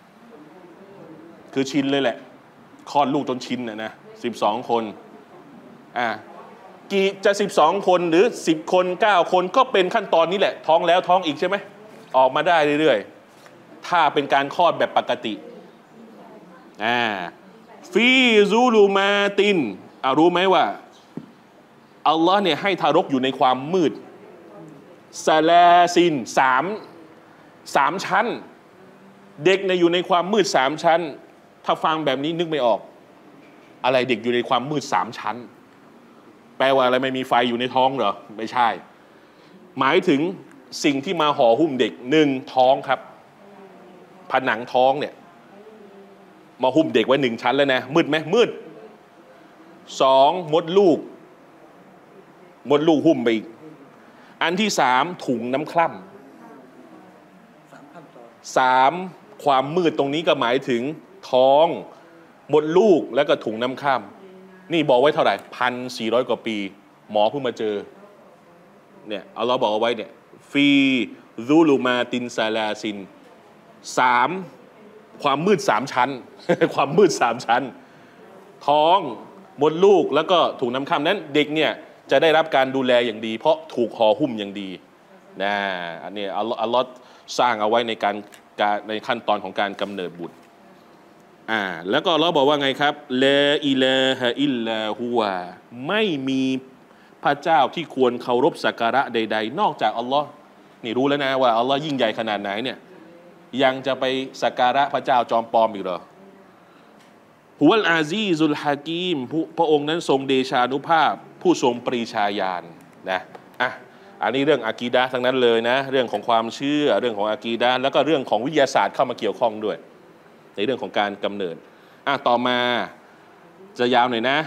คือชินเลยแหละคลอดลูกจนชินนะ12 คนกี่จะ12 คนหรือ10 คน9 คนก็เป็นขั้นตอนนี้แหละท้องแล้วท้องอีกใช่ไหมออกมาได้เรื่อยๆถ้าเป็นการคลอดแบบปกติฟีซูลูมาตินรู้ไหมว่าอัลลอฮ์เนี่ยให้ทารกอยู่ในความมืดซาลาซิน3 ชั้นเด็กเนี่ยอยู่ในความมืด3 ชั้นถ้าฟังแบบนี้นึกไม่ออกอะไรเด็กอยู่ในความมืด3 ชั้นแปลว่าอะไรไม่มีไฟอยู่ในท้องเหรอไม่ใช่หมายถึงสิ่งที่มาห่อหุ้มเด็ก1ท้องครับผนังท้องเนี่ยมาหุ้มเด็กไว้1 ชั้นแล้วนะมืดไหมมืด2มดลูกหุ้มไปอีกอันที่3ถุงน้ำคร่ำ3ความมืดตรงนี้ก็หมายถึงท้องมดลูกแล้วก็ถุงน้ำคร่ำนี่บอกไว้เท่าไหร่1,400 กว่าปีหมอเพิ่งมาเจอเนี่ยอัลลอฮ์บอกเอาไว้เนี่ยฟีซูลูมาตินซาลาซิน3ความมืด3 ชั้น ความมืด3 ชั้นท้องมดลูกแล้วก็ถุงน้ำคร่ำนั้นเด็กเนี่ยจะได้รับการดูแลอย่างดีเพราะถูกห่อหุ้มอย่างดีนะอันนี้อัลลอฮ์สร้างเอาไว้ในในขั้นตอนของการกำเนิดบุตรแล้วก็อัลลอฮ์บอกว่าไงครับลาอิลาฮะอิลลาฮุวะไม่มีพระเจ้าที่ควรเคารพสักการะใดๆนอกจากอัลลอฮ์นี่รู้แล้วนะว่าอัลลอฮ์ยิ่งใหญ่ขนาดไหนเนี่ยยังจะไปสักการะพระเจ้าจอมปลอมอีกเหรอฮุวัลอาซีซุลฮะกีมพระองค์นั้นทรงเดชานุภาพผู้ทรงปรีชาญาณนะอันนี้เรื่องอากีดะห์ทั้งนั้นเลยนะเรื่องของความเชื่อเรื่องของอากีดะห์แล้วก็เรื่องของวิทยาศาสตร์เข้ามาเกี่ยวข้องด้วยในเรื่องของการกำเนิดต่อมาจะยาวหน่อยนะ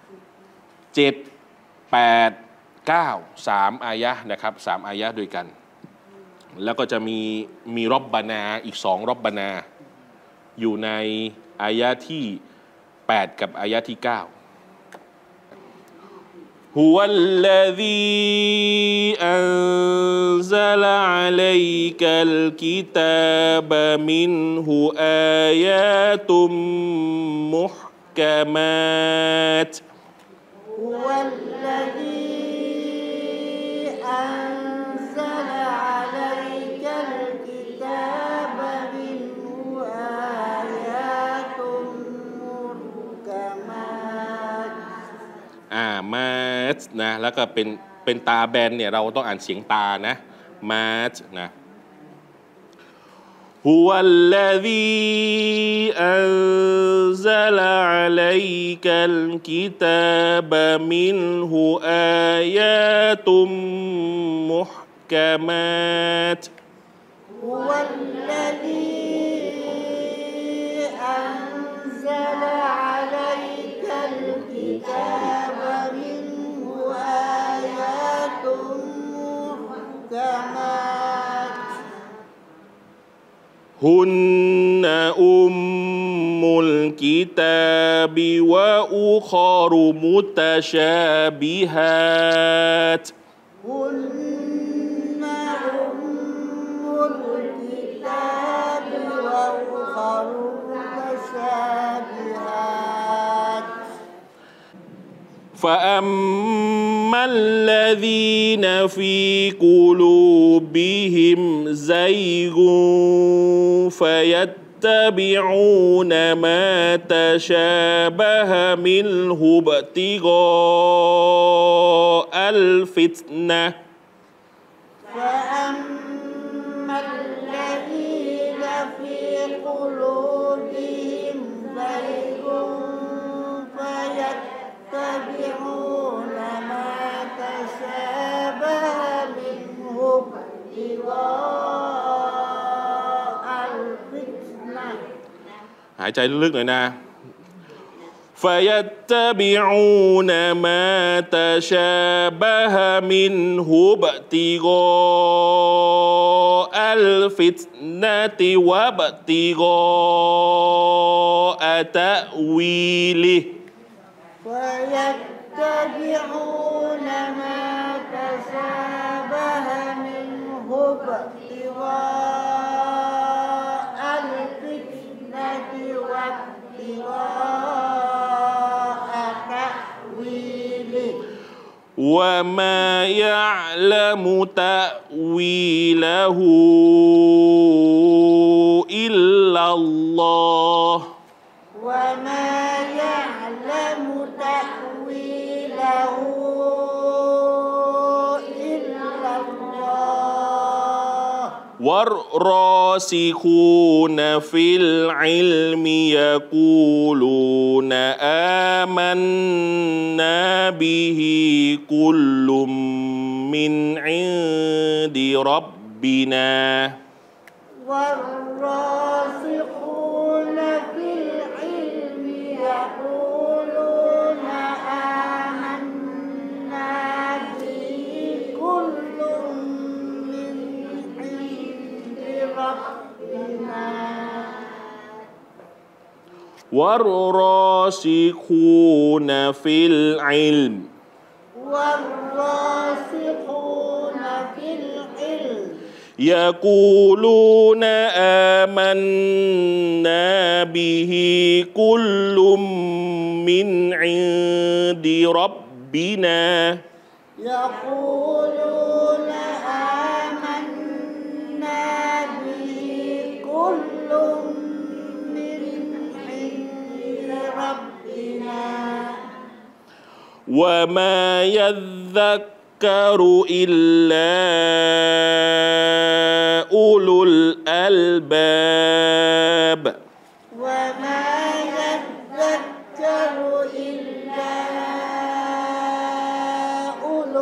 7 8 9 3 อายะห์นะครับ3 อายะห์ด้วยกันแล้วก็จะมีรบบานาอีก2 รบบานาอยู่ในอายะห์ที่8กับอายะห์ที่9هو الذي أنزل عليك الكتاب منه آيات محكمات هو الذي أنزل عليك الكتاب منه آيات محكمات มาสนะแล้วก็เป็นตาแบนเนี่ยเราต้องอ่านเสียงตานะมาสนะهو الذي أنزل عليك الكتاب منه آيات محكمات هو الذي أنزل عليك الكتاب منه آيات محكمات هن أم الكتاب وأخر متشابهات هن أم الكتاب وأخر متشابهات فأما الذين في قلوبهم زيغ فيتبعون ما تشابه منه ابتغاء الفتنة فأما الذين في قلوبهم زيغ فيتبعون ما تشابه منه ابتغاء الفتنة หายใจลึกๆหน่อยนะ فيتبعون ما تشابه منه ابتغاء الفتنة وابتغاء تأويله فيتبعون ما تشابه منه ابتغاء الفتنة وابتغاء تأويله وما يعلم تأويله إلا الله وما يعلم تأويله إلا الله والراسخون في العلم يقولون آمنا به كل من عند ربنا والراسخون في العلم يقولون آمنا به كل من عند ربنا والراسخون في العلم والراسخون في العلم يقولون آمنا به كل من عند ربنا يقولون آمنا به كل من عند ربنا وما يذكر إلا أولو الألباب وما يذكر إلا أولو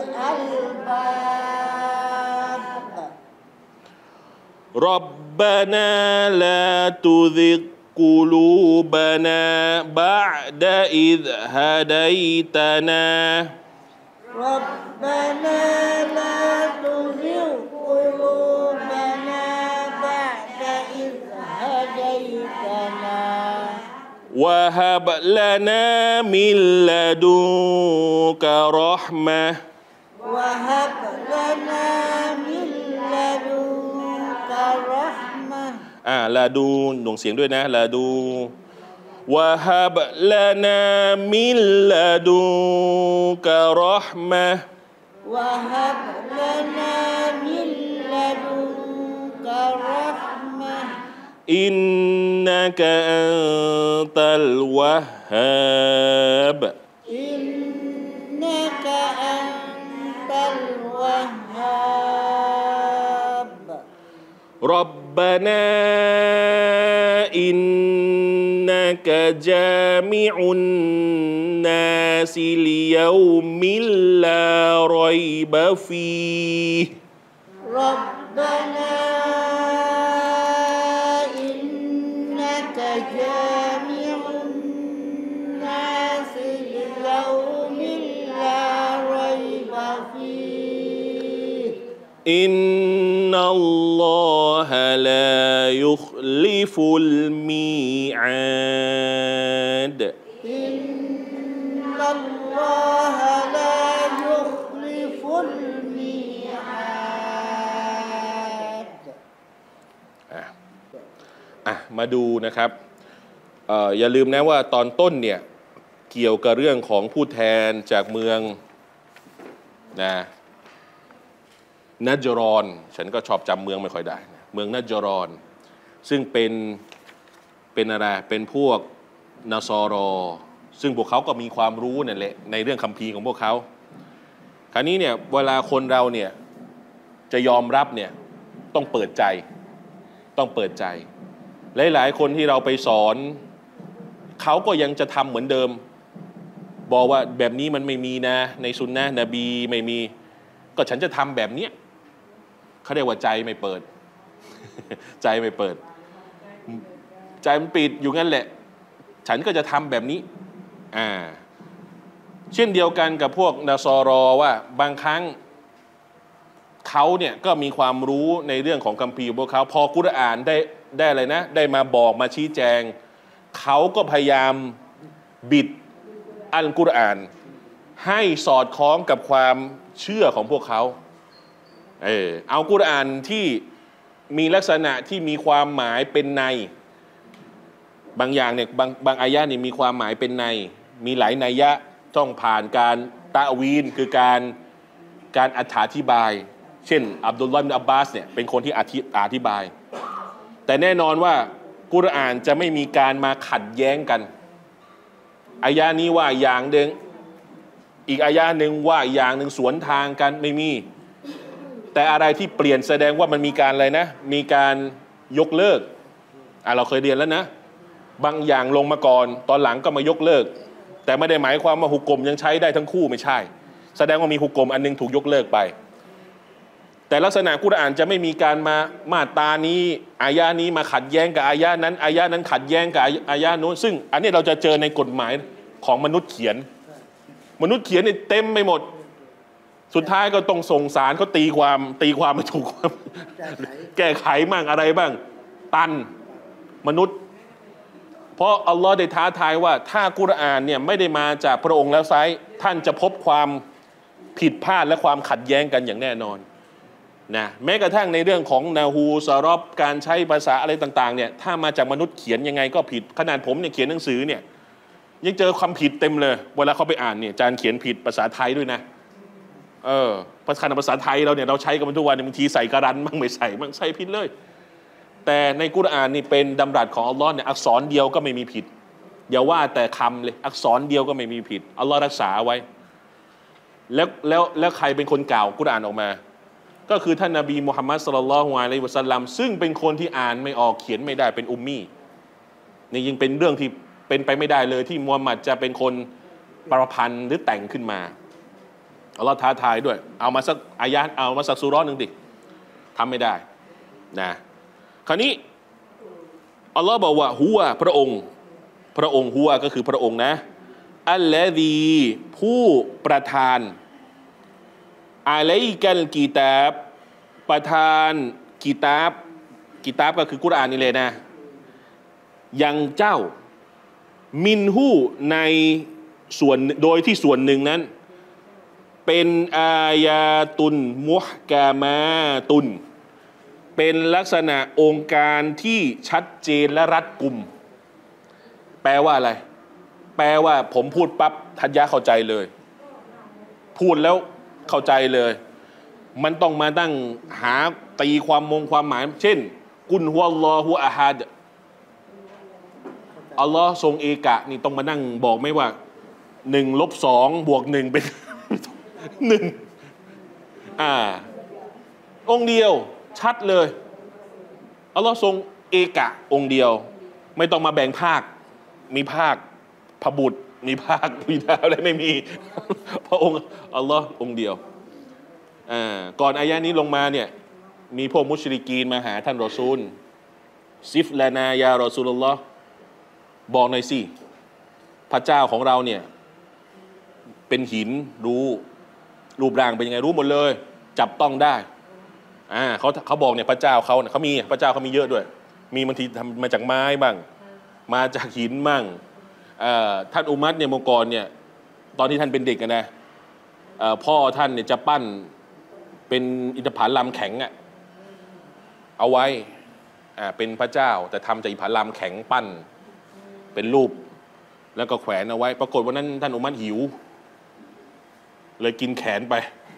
الألباب ربنا لا تزغ قلوبنا بعد إذ هديتنا ربنا لا تزغ قلوبنا بعد إذ هديتنا وهب لنا من لدنك رحمة وهب لنا من لدنك رحمة ลาดูหน่วงเสียงด้วยนะลาดูวะฮับลานามิลลาดูกะรอห์มะ وهب لنا من لدنك رحمة อินนะกะอันตัลวะฮาบ إنك أنت الوهاب ربنا إنك جامع الناس ليوم لا ريب فيه ربنا إنك جامع الناس ليوم لا ريب فيه إن الله لا يخلف الميعاد إن الله لا يخلف الميعاد มาดูนะครับอย่าลืมนะว่าตอนต้นเนี่ยเกี่ยวกับเรื่องของผู้แทนจากเมืองนัจรอนฉันก็ชอบจำเมืองไม่ค่อยได้นะเมืองนัจรอนซึ่งเป็นอะไรเป็นพวกนาซอรอซึ่งพวกเขาก็มีความรู้นั่นแหละในเรื่องคัมภีร์ของพวกเขาคราวนี้เนี่ยเวลาคนเราเนี่ยจะยอมรับเนี่ยต้องเปิดใจต้องเปิดใจหลายๆคนที่เราไปสอนเขาก็ยังจะทำเหมือนเดิมบอกว่าแบบนี้มันไม่มีนะในสุนนะนบีไม่มีก็ฉันจะทำแบบเนี้ยเขาเรียกว่าใจไม่เปิด ใจไม่เปิดใจมันปิดอยู่งั้นแหละฉันก็จะทำแบบนี้เช่นเดียวกันกับพวกนาซอรอว่าบางครั้งเขาเนี่ยก็มีความรู้ในเรื่องของคัมภีร์พวกเขาพอกุรอานได้อะไรนะได้มาบอกมาชี้แจงเขาก็พยายามบิดอัลกุรอานให้สอดคล้องกับความเชื่อของพวกเขาเอากุรอานที่มีลักษณะที่มีความหมายเป็นในบางอย่างเนี่ยบางอายะนี่มีความหมายเป็นในมีหลายนัยยะต้องผ่านการตะวีนคือการอธิบายเช่นอับดุลลอฮ์ อิบนุ อับบาสเนี่ยเป็นคนที่อธิบายแต่แน่นอนว่ากุรอานจะไม่มีการมาขัดแย้งกันอายะนี้ว่าอย่างหนึ่งอีกอายะหนึ่งว่าอย่างหนึ่งสวนทางกันไม่มีแต่อะไรที่เปลี่ยนแสดงว่ามันมีการอะไรนะมีการยกเลิกเราเคยเรียนแล้วนะบางอย่างลงมาก่อนตอนหลังก็มายกเลิกแต่ไม่ได้หมายความว่าหุกกลมยังใช้ได้ทั้งคู่ไม่ใช่แสดงว่ามีหุกกลมอันนึงถูกยกเลิกไปแต่ลักษณะกุรอานจะไม่มีการมาตรานี้อายะนี้มาขัดแย้งกับอายะนั้นอายะนั้นขัดแย้งกับอายะนู้นซึ่งอันนี้เราจะเจอในกฎหมายของมนุษย์เขียนเนี่ยเต็มไปหมดสุดท้ายก็ต้องส่งสารเขาตีความไม่ถูกแก้ไขบ้างอะไรบ้างตันมนุษย์เพราะอัลลอฮ์ได้ท้าทายว่าถ้ากุรอานเนี่ยไม่ได้มาจากพระองค์แล้วไซร้ท่านจะพบความผิดพลาดและความขัดแย้งกันอย่างแน่นอนนะแม้กระทั่งในเรื่องของนาฮูซารอบการใช้ภาษาอะไรต่างๆเนี่ยถ้ามาจากมนุษย์เขียนยังไงก็ผิดขนาดผมเนี่ยเขียนหนังสือเนี่ยยังเจอความผิดเต็มเลยเวลาเขาไปอ่านเนี่ยอาจารย์เขียนผิดภาษาไทยด้วยนะภาษาไทยเราเนี่ยเราใช้กันทุกวันบางทีใส่การันบ้างไม่ใส่บ้างใส่ผิดเลยแต่ในกุรอานนี่เป็นดำรัสของอัลลอฮ์เนี่ยอักษรเดียวก็ไม่มีผิดอย่าว่าแต่คำเลยอักษรเดียวก็ไม่มีผิดอัลลอฮ์รักษาไว้แล้วใครเป็นคนกล่าวกุรอานออกมาก็คือท่านนบีมุฮัมมัดศ็อลลัลลอฮุอะลัยฮิวะซัลลัมซึ่งเป็นคนที่อ่านไม่ออกเขียนไม่ได้เป็นอุมมีนี่ยิ่งเป็นเรื่องที่เป็นไปไม่ได้เลยที่มุฮัมมัดจะเป็นคนประพันธ์หรือแต่งขึ้นมาอัลลอฮ์ท้าทายด้วยเอามาสักอายะห์เอามาสักซูเราะห์นึงดิทำไม่ได้นะคราวนี้อัลลอฮ์บอกว่าฮุวะพระองค์ฮุวะก็คือพระองค์นะอัลลอฮีผู้ประทานอะลัยกัลกิตาบประทานกิตาบก็คือกุรอานนี่เลยนะยังเจ้ามินฮูในส่วนโดยที่ส่วนหนึ่งนั้นเป็นอายาตุนมุฮกามาตุนเป็นลักษณะองค์การที่ชัดเจนและรัดกุมแปลว่าอะไรแปลว่าผมพูดปั๊บทัญญาเข้าใจเลยพูดแล้วเข้าใจเลยมันต้องมาตั้งหาตีความหมายเช่นกุลฮุวัลลอฮุอะฮัดอัลลอฮ์ทรงเอกะนี่ต้องมานั่งบอกไหมว่า1 - 2 + 1เป็น1องค์เดียวชัดเลยอัลลอฮ์ทรงเอกะองค์เดียวไม่ต้องมาแบ่งภาคมีภาคพระบุตรมีภาคบิดาอะไรไม่มีพระองค์อัลลอฮ์องค์เดียวก่อนอายะนี้ลงมาเนี่ยมีพวกมุชริกีนมาหาท่านรอซูลซิฟลานายารอซูลุลลอฮ์บอกหน่อยสิพระเจ้าของเราเนี่ยเป็นหินรู้รูปร่างเป็นยังไงรู้หมดเลยจับต้องได้เขาบอกเนี่ยพระเจ้าเขาเนี่ยเขามีพระเจ้าเขามีเยอะด้วยมีบางทีทำมาจากไม้บ้างมาจากหินบ้างท่านอุมัรเนี่ยเมื่อก่อนเนี่ยตอนที่ท่านเป็นเด็กนะพ่อท่านเนี่ยจะปั้นเป็นอิฐผาลัมแข็งเอาไว้เป็นพระเจ้าแต่ทำจากอิฐผาลัมแข็งปั้นเป็นรูปแล้วก็แขวนเอาไว้ปรากฏวันนั้นท่านอุมัรหิวเลยกินแขนไป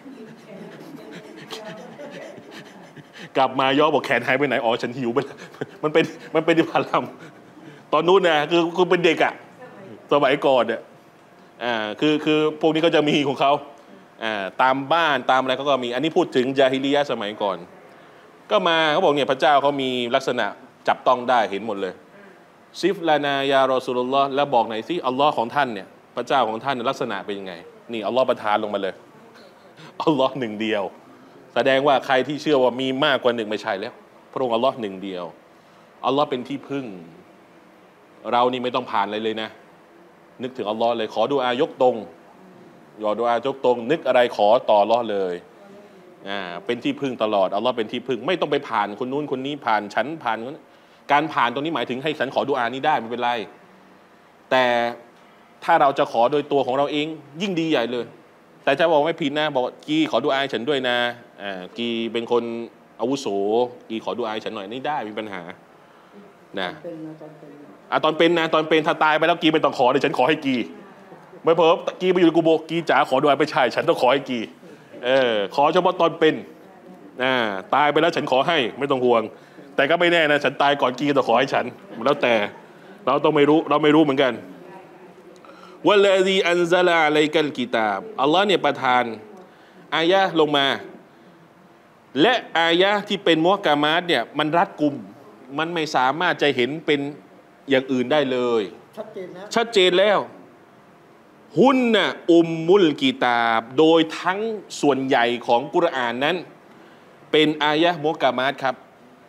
กลับมาย่อบอกแขนหายไปไหนอ๋อฉันหิวไปแล้วมันเป็นอิฐผาลัมตอนนู้นนะคือเป็นเด็กสมัยก่อนเนี่ยคือพวกนี้ก็จะมีของเขาตามบ้านตามอะไรก็มี อันนี้พูดถึงญาฮิลียะห์สมัยก่อนก็มาเขาบอกเนี่ยพระเจ้าเขามีลักษณะจับต้องได้เห็นหมดเลยซิฟลานายารอซูลุลลอฮ์แล้วบอกหน่อยสิอัลลอฮ์ของท่านเนี่ยพระเจ้าของท่านลักษณะเป็นยังไงนี่อัลลอฮ์ประทานลงมาเลยอัลลอฮ์หนึ่งเดียวแสดงว่าใครที่เชื่อว่ามีมากกว่าหนึ่งไม่ใช่แล้วพระองค์อัลลอฮ์หนึ่งเดียวอัลลอฮ์เป็นที่พึ่งเรานี่ไม่ต้องผ่านอะไรเลยนะนึกถึงอัลลอฮ์เลยขอดุอายกตรงดุอายกตรงนึกอะไรขอต่ออัลลอฮ์เลยเป็นที่พึ่งตลอดอัลลอฮ์เป็นที่พึ่งไม่ต้องไปผ่านคนนู้นคนนี้ผ่านฉันผ่านการผ่านตรงนี้หมายถึงให้ฉันขอดุอานี้ได้ไม่เป็นไรแต่ถ้าเราจะขอโดยตัวของเราเองยิ่งดีใหญ่เลยแต่จะบอกไม่ผิดนะบอกกีขอดุอาฉันด้วยนะกีเป็นคนอาวุโสกีขอดุอาฉันหน่อยนี่ได้มีปัญหานะตอนเป็นถ้าตายไปแล้วกีไม่ต้องขอเลยฉันขอให้กีไม่เพิ่มกีไปอยู่กูโบกีจ๋าขอดุอาไปใช่ฉันต้องขอให้กีขอเฉพาะตอนเป็นตายไปแล้วฉันขอให้ไม่ต้องห่วงแต่ก็ไม่แน่นะฉันตายก่อนกีต้องขอให้ฉันแล้วแต่เราต้องไม่รู้เราไม่รู้เหมือนกันวัลลซีอันซะลาอะลัยกัลกิตาบอัลลอฮ์เนี่ยประทานอายะห์ลงมาและอายะห์ที่เป็นมุฮกะมาตเนี่ยมันรัดกุมมันไม่สามารถจะเห็นเป็นอย่างอื่นได้เลยชัดเจนแล้วฮุนนะอุมมุลกิตาบโดยทั้งส่วนใหญ่ของกุรอานนั้นเป็นอายะห์มุฮกะมาตครับ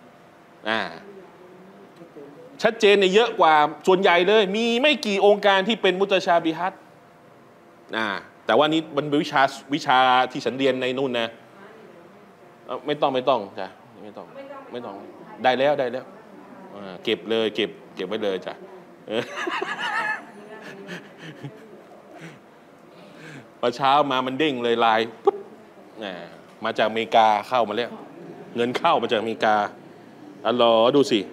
ชัดเจนเนี่ยเยอะกว่าส่วนใหญ่เลยมีไม่กี่องค์การที่เป็นมุตชาบิฮัตแต่ว่านี้มันเป็นวิชาที่ฉันเรียนในนู่นนะไม่ต้องจ้ะไม่ต้องได้แล้วเก็บเลยเก็บไว้เลยจ้ะพอเช้ามามันเด้งเลยไลน์ปุ๊บมาจากอเมริกาเข้ามาแล้วเงินเข้ามาจากอเมริกาอัลลอฮ์ดูสิ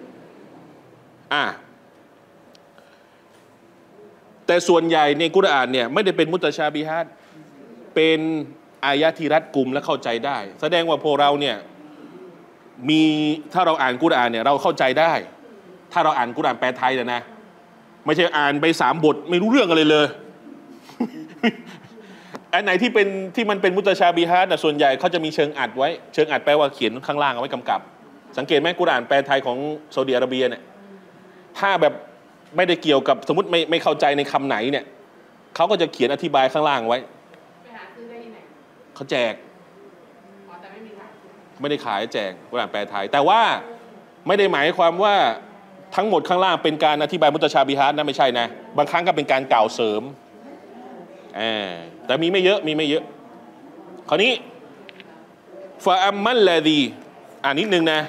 แต่ส่วนใหญ่ในกุรอานเนี่ยไม่ได้เป็นมุตชาบิฮัตเป็นอายะที่รัดกุมและเข้าใจได้แสดงว่าพวกเราเนี่ยมีถ้าเราอ่านกุรอานเนี่ยเราเข้าใจได้ถ้าเราอ่านกุรอานแปลไทยนะไม่ใช่อ่านไป3 บทไม่รู้เรื่องอะไรเลย อันไหนที่มันเป็นมุตชาบิฮัตแต่ส่วนใหญ่เขาจะมีเชิงอัดไว้เชิงอัดแปลว่าเขียนข้างล่างเอาไว้กำกับสังเกตไหมกุรอานแปลไทยของซาอุดิอาระเบียเนี่ยถ้าแบบไม่ได้เกี่ยวกับสมมติไม่เข้าใจในคำไหนเนี่ยเขาก็จะเขียนอธิบายข้างล่างไว้ไปหาซื้อได้ที่ไหนเขาแจกแต่ไม่ได้ขายแจกกุรอานแปลไทยแต่ว่าไม่ได้หมายความว่าทั้งหมดข้างล่างเป็นการอธิบายมุตชาบิฮัตนะไม่ใช่นะบางครั้งก็เป็นการกล่าวเสริมแต่มีไม่เยอะคราวนี้ฟาอัมมัลลาดีนิดนึงนะ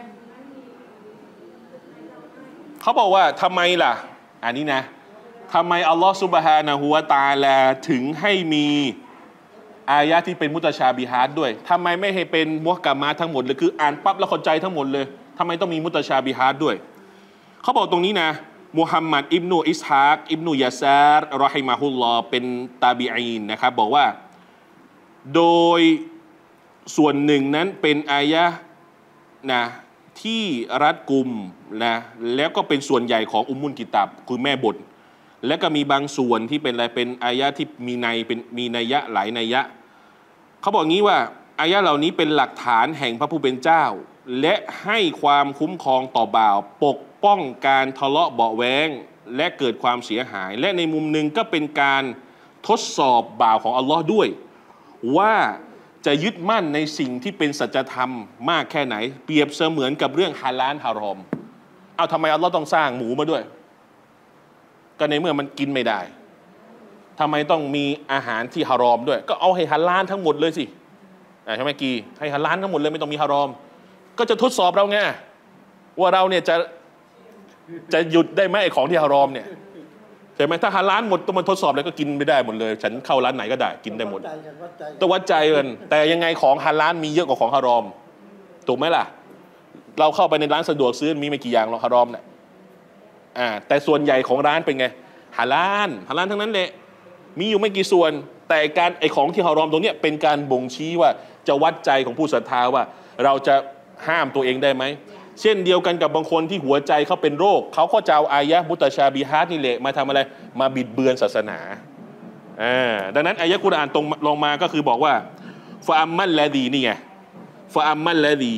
เขาบอกว่าทำไมล่ะอันนี้นะทำไมอัลลอฮฺซุบฮานะฮูวะตะอาลาถึงให้มีอายะที่เป็นมุตชาบิฮัตด้วยทำไมไม่ให้เป็นมุฮกะมาตทั้งหมดเลยคืออ่านปั๊บแล้วเข้าใจทั้งหมดเลยทำไมต้องมีมุตชาบิฮัตด้วยเขาบอกตรงนี้นะมุฮัมมัดอิบนุอิสฮากอิบนุยาซาร์รอฮิมะฮุลลอฮ์เป็นตาบีอีนนะครับบอกว่าโดยส่วนหนึ่งนั้นเป็นอายะนะที่รัดกุมนะแล้วก็เป็นส่วนใหญ่ของอุมมุลกิตับคือแม่บทและก็มีบางส่วนที่เป็นอะไรเป็นอายะที่มีนัยยะหลายนัยยะเขาบอกงี้ว่าอายะเหล่านี้เป็นหลักฐานแห่งพระผู้เป็นเจ้าและให้ความคุ้มครองต่อบ่าวปกป้องการทะเลาะเบาะแว้งและเกิดความเสียหายและในมุมหนึ่งก็เป็นการทดสอบบ่าวของอัลลอฮ์ด้วยว่าจะยึดมั่นในสิ่งที่เป็นสัจธรรมมากแค่ไหนเปรียบเสมือนกับเรื่องฮาลาลฮารอมเอาทำไมอัลลอฮ์ต้องสร้างหมูมาด้วยก็ในเมื่อมันกินไม่ได้ทำไมต้องมีอาหารที่ฮารอมด้วยก็เอาให้ฮาลาลทั้งหมดเลยสิใช่ไหมกีให้ฮาลาลทั้งหมดเลยไม่ต้องมีฮารอมก็จะทดสอบเราไงว่าเราเนี่ยจะหยุดได้ไหมไอ้ของที่ฮารอมเนี่ยใช่ไหมถ้าฮาลาลหมดต้องมันทดสอบเลยก็กินไม่ได้หมดเลยฉันเข้าร้านไหนก็ได้กินได้หมดต้องวัดใจกันแต่ยังไงของฮาลาลมีเยอะกว่าของฮารอมถูกไหมล่ะเราเข้าไปในร้านสะดวกซื้อมีไม่กี่อย่างหรอกฮารอมเนี่ยแต่ส่วนใหญ่ของร้านเป็นไงฮาลาลทั้งนั้นแหละมีอยู่ไม่กี่ส่วนแต่ไอ้ของที่ฮารอมตรงเนี้ยเป็นการบ่งชี้ว่าจะวัดใจของผู้ศรัทธาว่าเราจะห้ามตัวเองได้ไหมเช่นเดียวกันกับบางคนที่หัวใจเขาเป็นโรคเขาก็จะเอาอายะมุตชาบิฮัตนี่แหละมาทำอะไรมาบิดเบือนศาสนาดังนั้นอายะกุรอานตรงลงมาก็คือบอกว่าฟะอัมมัลลดีนี่ไงฟะอัมมัลลดี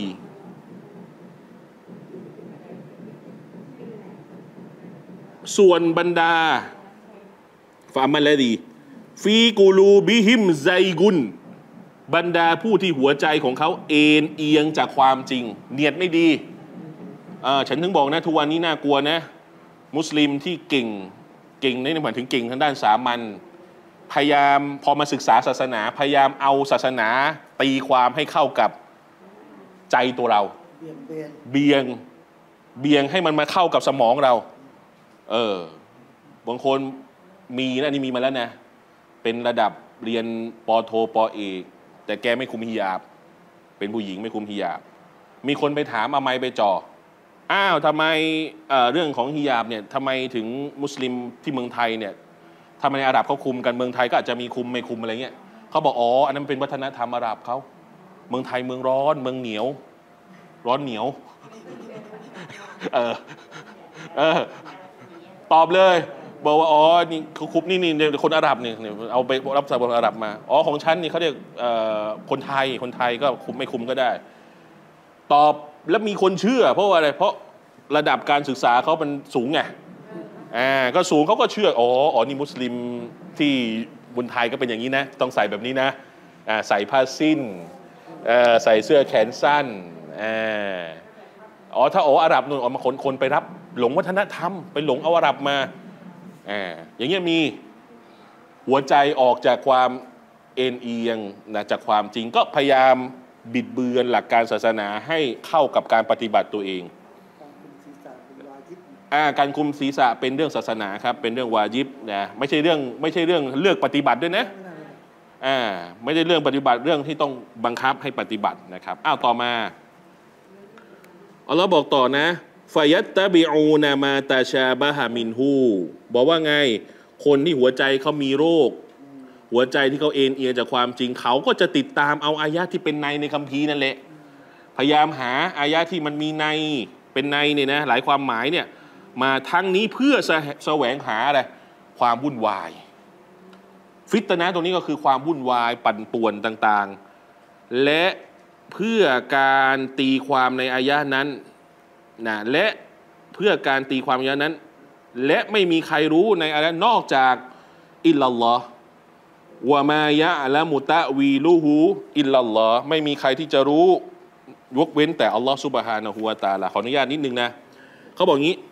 ส่วนบรรดาฟะอัมมัลลดีฟีกูลูบิฮิมไซกุนบรรดาผู้ที่หัวใจของเขาเอ็นเอียงจากความจริงเนียดไม่ดีฉันถึงบอกนะทุกวันนี้น่ากลัวนะมุสลิมที่เก่งนี่หมายถึงเก่งทางด้านสามัญพยายามพอมาศึกษาศาสนาพยายามเอาศาสนาตีความให้เข้ากับใจตัวเราเบียงให้มันมาเข้ากับสมองเราบางคนมีนะนี่มีมาแล้วนะเป็นระดับเรียนปโทปเอกแต่แกไม่คุมฮิญาบเป็นผู้หญิงไม่คุมฮิญาบมีคนไปถามไมค์ไปจ่อทำไมเรื่องของฮิญาบเนี่ยทำไมถึงมุสลิมที่เมืองไทยเนี่ยทำไมอาหรับเขาคุมกันเมืองไทยก็อาจจะมีคุมไม่คุมอะไรเงี้ยเขาบอกอันนั้นเป็นวัฒนธรรมอาหรับเขาเมืองไทยเมืองร้อนเมืองเหนียวร้อนเหนียวตอบเลยบอกว่านี่เขาคุมนี่คนอาหรับเนี่ยเอาไปรับสารคนอาหรับมาของฉันนี่เขาเรียกคนไทยก็คุมไม่คุมก็ได้ตอบแล้วมีคนเชื่อเพราะว่าอะไรเพราะระดับการศึกษาเขามันสูงไงก็สูงเขาก็เชื่อนี่มุสลิมที่บนไทยก็เป็นอย่างนี้นะต้องใส่แบบนี้นะใส่ผ้าสิ้นใส่เสื้อแขนสั้นถ้าอาหรับนู่นมาคนไปรับหลงวัฒนธรรมไปหลงเอาอาหรับมาอย่างเงี้ยมีหัวใจออกจากความเอ็นเอียงนะจากความจริงก็พยายามบิดเบือนหลักการศาสนาให้เข้ากับการปฏิบัติตัวเองการคุมศีรษะเป็นเรื่องศาสนาครับเป็นเรื่องวาญิบนะไม่ใช่เรื่องเลือกปฏิบัติด้วยนะไม่ใช่เรื่องปฏิบัติเรื่องที่ต้องบังคับให้ปฏิบัตินะครับต่อมาอัลลอฮ์บอกต่อนะฟายัตตะบิอูนามาตาชาบะฮามินฮูบอกว่าไงคนที่หัวใจเขามีโรคหัวใจที่เขาเอ็นเอียงจากความจริงเขาก็จะติดตามเอาอายะที่เป็นในคัมภีร์นั่นแหละพยายามหาอายะที่มันมีในเป็นในเนี่ยนะหลายความหมายเนี่ยมาทั้งนี้เพื่อแสวงหาอะไรความวุ่นวายฟิตนะตรงนี้ก็คือความวุ่นวายปั่นป่วนต่างๆและเพื่อการตีความในอายะนั้นนะและเพื่อการตีความอายะนั้นและไม่มีใครรู้ในอายะนอกจากอิลลัลลอฮ์วะมายะละมุตะวีลูฮูอิลลัลลอฮ์ไม่มีใครที่จะรู้ยกเว้นแต่อัลลอฮ์ซุบฮานะฮูวะตะอาลาขออนุญาตนิดนึงนะเขาบอกงี้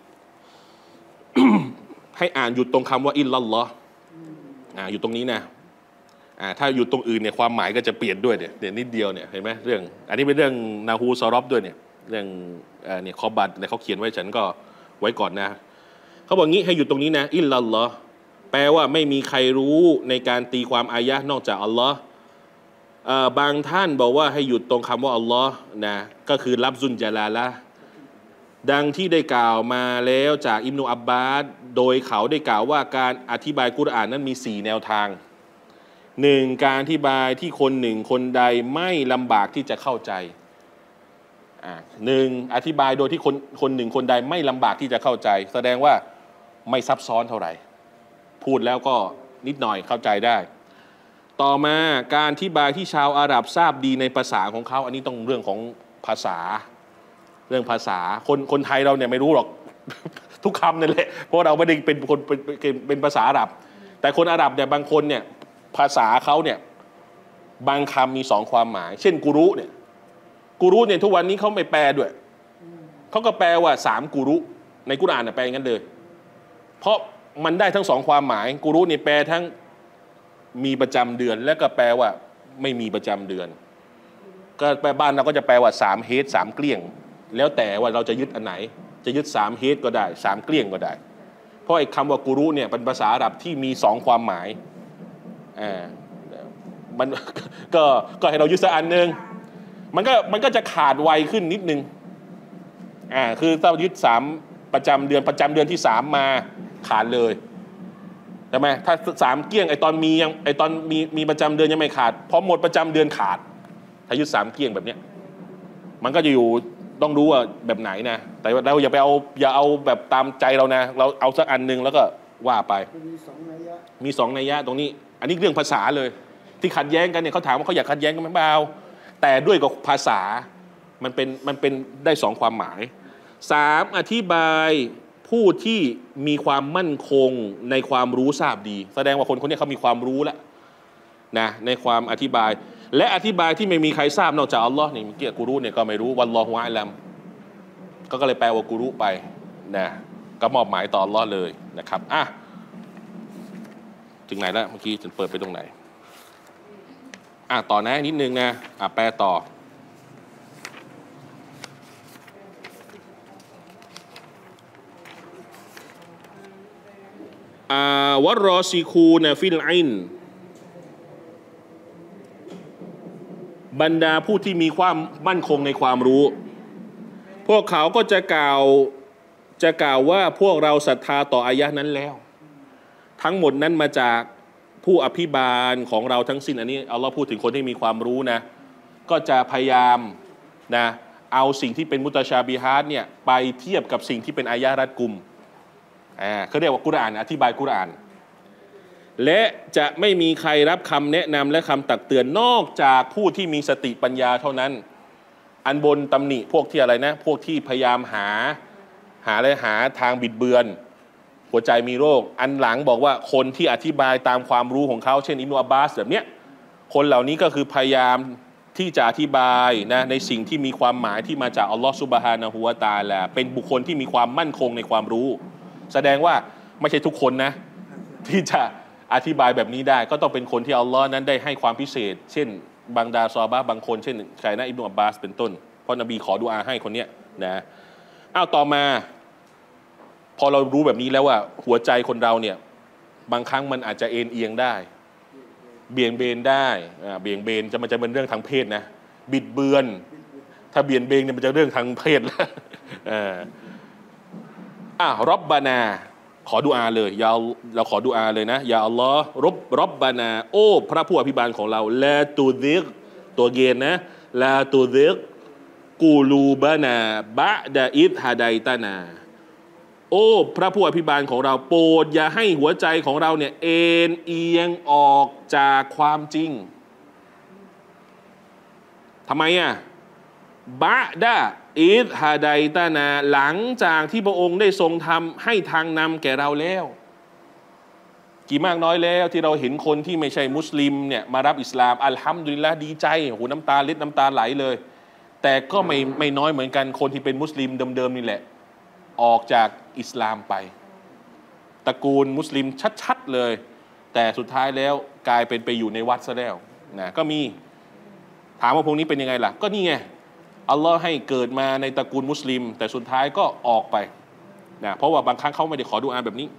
ให้อ่านหยุดตรงคำว่าอิลลัลลอฮ์อยู่ตรงนี้นะถ้าอยู่ตรงอื่นเนี่ยความหมายก็จะเปลี่ยนด้วยเนี่ยนิดเดียวเนี่ยเห็นไหมเรื่องอันนี้เป็นเรื่องนาฮูซอรอบด้วยเนี่ยเรื่องเนี่ยคอบัตเนี่ยเขาเขียนไว้ฉันก็ไว้ก่อนนะเขาบอกงี้ให้หยุดตรงนี้นะอิลลัลลอฮ์แปลว่าไม่มีใครรู้ในการตีความอายะห์นอกจากอัลลอฮ์บางท่านบอกว่าให้หยุดตรงคำว่าอัลลอฮ์นะก็คือลัฟซุนจาลาละดังที่ได้กล่าวมาแล้วจากอิบนุอับบาสโดยเขาได้กล่าวว่าการอธิบายกุรอานนั้นมี4แนวทาง1การอธิบายที่คนหนึ่งคนใดไม่ลำบากที่จะเข้าใจ1อธิบายโดยที่คนหนึ่งคนใดไม่ลำบากที่จะเข้าใจแสดงว่าไม่ซับซ้อนเท่าไหร่พูดแล้วก็นิดหน่อยเข้าใจได้ต่อมาการอธิบายที่ชาวอาหรับทราบดีในภาษาของเขาอันนี้ต้องเรื่องของภาษาเรื่องภาษาคนไทยเราเนี่ยไม่รู้หรอก ทุกคำนั่นแหละเพราะเราไม่ได้เป็นคนเป็นภาษาอาหรับแต่คนอาหรับเนี่ยบางคนเนี่ยภาษาเขาเนี่ยบางคำมี2ความหมายเช่นกุรุเนี่ยทุกวันนี้เขาไม่แปลด้วยเขาก็แปลว่า3กุรุในกุรอานแปลงั้นเลยเพราะมันได้ทั้ง2ความหมายกุรุเนี่ยแปลทั้งมีประจำเดือนและก็แปลว่าไม่มีประจำเดือนก็แปลบ้านเราก็จะแปลว่า3เฮด3เกลี้ยงแล้วแต่ว่าเราจะยึดอันไหนจะยึด3เฮดก็ได้3เกลี้ยงก็ได้เพราะไอ้คำว่ากุรุเนี่ยเป็นภาษาอาหรับที่มี2ความหมายมัน ก็ให้เรายึดสักอันนึงมันก็จะขาดไวขึ้นนิดนึงคือถ้ายึด3ประจำเดือนที่3มาขาดเลยใช่ไหมถ้า3เกลี้ยงไอตอนมีประจำเดือนยังไม่ขาดพอหมดประจำเดือนขาดถ้ายึด3เกลี้ยงแบบเนี้ยมันก็จะอยู่ต้องรู้ว่าแบบไหนนะแต่เราอย่าเอาแบบตามใจเรานะเราเอาสักอันนึงแล้วก็ว่าไปมี2นัยยะตรงนี้อันนี้เรื่องภาษาเลยที่ขัดแย้งกันเนี่ยเขาถามว่าเขาอยากขัดแย้งกันไหมเปล่าแต่ด้วยกับภาษามันเป็นได้สองความหมายสามอธิบายผู้ที่มีความมั่นคงในความรู้ทราบดีแสดงว่าคนนี้เขามีความรู้แล้วนะในความอธิบายและอธิบายที่ไม่มีใครทราบนอกจากอัลลอฮ์นี่เมื่อกี้กูรู้เนี่ยก็ไม่รู้วัลลอฮุอาลัมก็เลยแปลว่ากูรู้ไปนะก็มอบหมายต่ออัลลอฮ์เลยนะครับอ่ะถึงไหนแล้วเมื่อกี้ฉันเปิดไปตรงไหนต่อนะนิดนึงนะแปลต่อวัรรอซิคูนฟิลอินบรรดาผู้ที่มีความมั่นคงในความรู้พวกเขาก็จะกล่าวว่าพวกเราศรัทธาต่ออายะนั้นแล้วทั้งหมดนั้นมาจากผู้อภิบาลของเราทั้งสิ้นอันนี้อัลลอฮ์พูดถึงคนที่มีความรู้นะก็จะพยายามนะเอาสิ่งที่เป็นมุตชาบิฮาตเนี่ยไปเทียบกับสิ่งที่เป็นอายะรัดกุมเขาเรียกว่ากุรอานอธิบายกุรอานและจะไม่มีใครรับคำแนะนำและคำตักเตือนนอกจากผู้ที่มีสติปัญญาเท่านั้นอันบนตำหนิพวกที่อะไรนะพวกที่พยายามหาทางบิดเบือนหัวใจมีโรคอันหลังบอกว่าคนที่อธิบายตามความรู้ของเขาเช่นอิบนุอับบาสแบบเนี้ยคนเหล่านี้ก็คือพยายามที่จะอธิบายนะในสิ่งที่มีความหมายที่มาจากอัลลอฮฺซุบฮานะฮูวะตะอาลาเป็นบุคคลที่มีความมั่นคงในความรู้แสดงว่าไม่ใช่ทุกคนนะที่จะอธิบายแบบนี้ได้ก็ต้องเป็นคนที่อัลลอฮ์นั้นได้ให้ความพิเศษเช่นบางดาซอบะบางคนเช่นใครนะอิบนุอับบาสเป็นต้นเพราะนบีขอดุอาให้คนเนี้ยนะต่อมาพอเรารู้แบบนี้แล้วว่าหัวใจคนเราเนี่ยบางครั้งมันอาจจะเอ็นเอียงได้เบี่ยงเบนได้เบี่ยงเบนมันจะเป็นเรื่องทางเพศนะบิดเบือนถ้าเบี่ยงเบนเนี่ยมันจะเรื่องทางเพศแล้วรบบานาขอดุอาเลยเราขอดุอาเลยนะยาอัลลอฮ์รบบานาโอ้พระผู้อภิบาลของเราลาตูซิกตัวเกณฑ์นะลาตูซิกกูลูบานาบะดาอิดฮาไดตานาโอ้พระผู้อภิบาลของเราโปรดอย่าให้หัวใจของเราเนี่ยเอ็นเอียงออกจากความจริงทำไมบะดาอิดฮาไดตานาหลังจากที่พระองค์ได้ทรงทำให้ทางนำแก่เราแล้วกี่มากน้อยแล้วที่เราเห็นคนที่ไม่ใช่มุสลิมเนี่ยมารับอิสลามอัลฮัมดุลิลละห์ดีใจโอ้โหน้ำตาเล็ดน้ำตาไหลเลยแต่ก็ไม่น้อยเหมือนกันคนที่เป็นมุสลิมเดิมๆนี่แหละออกจากอิสลามไปตระกูลมุสลิมชัดๆเลยแต่สุดท้ายแล้วกลายเป็นไปอยู่ในวัดซะแล้วนะก็มีถามว่าพวกนี้เป็นยังไงล่ะก็นี่ไงอัลลอฮ์ให้เกิดมาในตระกูลมุสลิมแต่สุดท้ายก็ออกไปนะเพราะว่าบางครั้งเขาไม่ได้ขอดุอาแบบนี้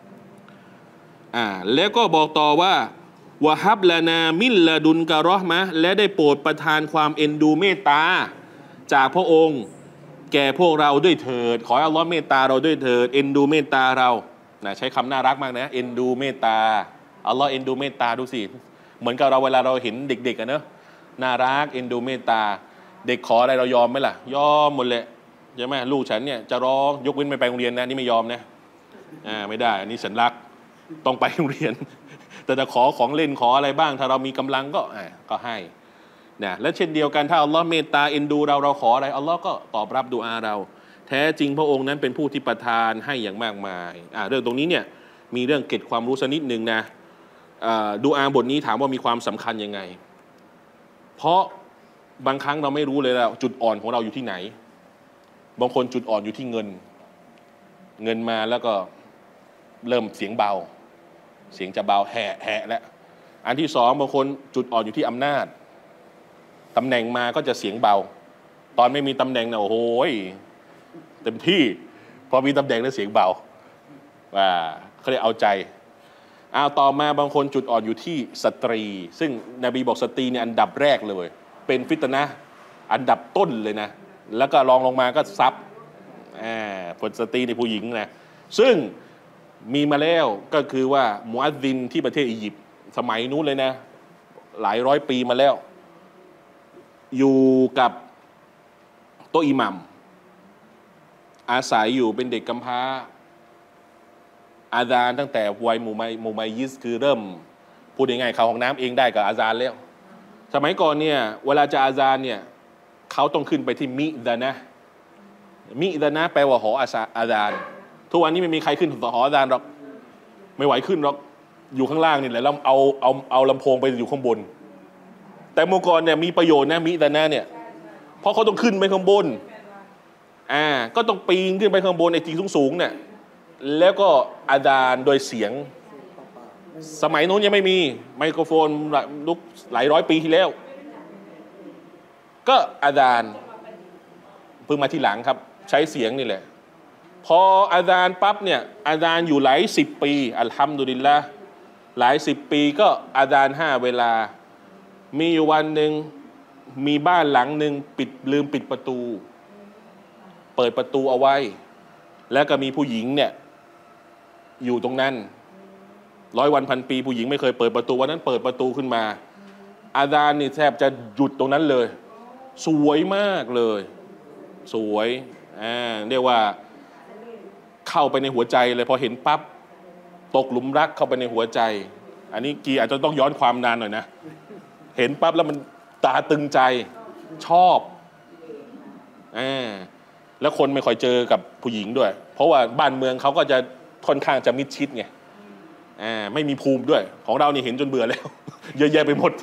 แล้วก็บอกต่อว่าวะฮับลานามิลลาดุนกะเราะห์มะห์และได้โปรดประทานความเอ็นดูเมตตาจากพระองค์แก่พวกเราด้วยเถิดขอให้อัลลอฮ์เมตตาเราด้วยเถิดเอ็นดูเมตตาเรานะใช้คำน่ารักมากนะเอ็นดูเมตตาอัลลอฮ์เอ็นดูเมตตาดูสิเหมือนกับเราเวลาเราเห็นเด็กๆเนอะน่ารักเอ็นดูเมตตาเด็กขออะไรเรายอมไหมล่ะยอมหมดเลยใช่ไหมลูกฉันเนี่ยจะร้องยกเว้นไม่ไปโรงเรียนนะนี่ไม่ยอมนะไม่ได้อันนี้ฉันรักต้องไปโรงเรียนแต่จะขอของเล่นขออะไรบ้างถ้าเรามีกำลังก็ให้นะและเช่นเดียวกันถ้าอัลลอฮ์เมตตาเอ็นดูเราขออะไรอัลลอฮ์ก็ตอบรับดุอาเราแท้จริงพระองค์นั้นเป็นผู้ที่ประทานให้อย่างมากมายเรื่องตรงนี้เนี่ยมีเรื่องเก็บความรู้สักนิดนึงนะดุอาบทนี้ถามว่ามีความสำคัญยังไงเพราะบางครั้งเราไม่รู้เลยแล้วจุดอ่อนของเราอยู่ที่ไหนบางคนจุดอ่อนอยู่ที่เงินมาแล้วก็เริ่มเสียงเบาเสียงจะเบาแหะแล้วอันที่สองบางคนจุดอ่อนอยู่ที่อำนาจตำแหน่งมาก็จะเสียงเบาตอนไม่มีตำแหน่งนะโอ้โหเต็มที่พอมีตำแหน่งแล้วเสียงเบาเขาเรียกเอาใจต่อมาบางคนจุดอ่อนอยู่ที่สตรีซึ่งนบีบอกสตรีเนี่ยอันดับแรกเลยเป็นฟิตนะห์อันดับต้นเลยนะแล้วก็รองลงมาก็ซับผลสตรีในผู้หญิงนะซึ่งมีมาแล้วก็คือว่ามุอัซซินที่ประเทศอียิปต์สมัยนู้นเลยนะหลายร้อยปีมาแล้วอยู่กับโต๊ะอิหมัมอาศัยอยู่เป็นเด็กกำพร้าอาซานตั้งแต่วัยมุมัยยิสคือเริ่มพูดง่ายๆเข้าห้องน้ำเองได้กับอาซานแล้วสมัยก่อนเนี่ยเวลาจะอาซานเนี่ยเขาต้องขึ้นไปที่มิดะนะแปลว่าหออาซานทุกวันนี้ไม่มีใครขึ้นหออาซานหรอกไม่ไหวขึ้นหรอกอยู่ข้างล่างนี่แหละแล้วเอาลำโพงไปอยู่ข้างบนแต่เมื่อก่อนเนี่ยมีประโยชน์นะมิดะนะเนี่ยเพราะเขาต้องขึ้นไปข้างบนก็ต้องปีนขึ้นไปข้างบนไอ้ที่สูงๆเนี่ยแล้วก็อาซานโดยเสียงสมัยโน้นยังไม่มีไมโครโฟนลุกหลายร้อยปีที่แล้วก็อาซานเพิ่งมาที่หลังครับใช้เสียงนี่แหละพออาซานปั๊บเนี่ยอาซานอยู่หลายสิบปีอัลฮัมดุลิลละห์หลายสิบปีก็อาซาน5 เวลามีอยู่วันหนึ่งมีบ้านหลังหนึ่งลืมปิดประตูเปิดประตูเอาไว้แล้วก็มีผู้หญิงเนี่ยอยู่ตรงนั้น100 วันพันปีผู้หญิงไม่เคยเปิดประตูวันนั้นเปิดประตูขึ้นมาอาซานนี่แทบจะหยุดตรงนั้นเลยสวยมากเลยสวยเรียกว่าเข้าไปในหัวใจเลยพอเห็นปั๊บตกหลุมรักเข้าไปในหัวใจอันนี้กีอาจจะต้องย้อนความนานหน่อยนะเห็นปั๊บแล้วมันตาตึงใจชอบแล้วคนไม่ค่อยเจอกับผู้หญิงด้วยเพราะว่าบ้านเมืองเขาก็จะค่อนข้างจะมิดชิดไงไม่มีภูมิด้วยของเรานี่เห็นจนเบื่อแล้ว เยอะแยะไปหมด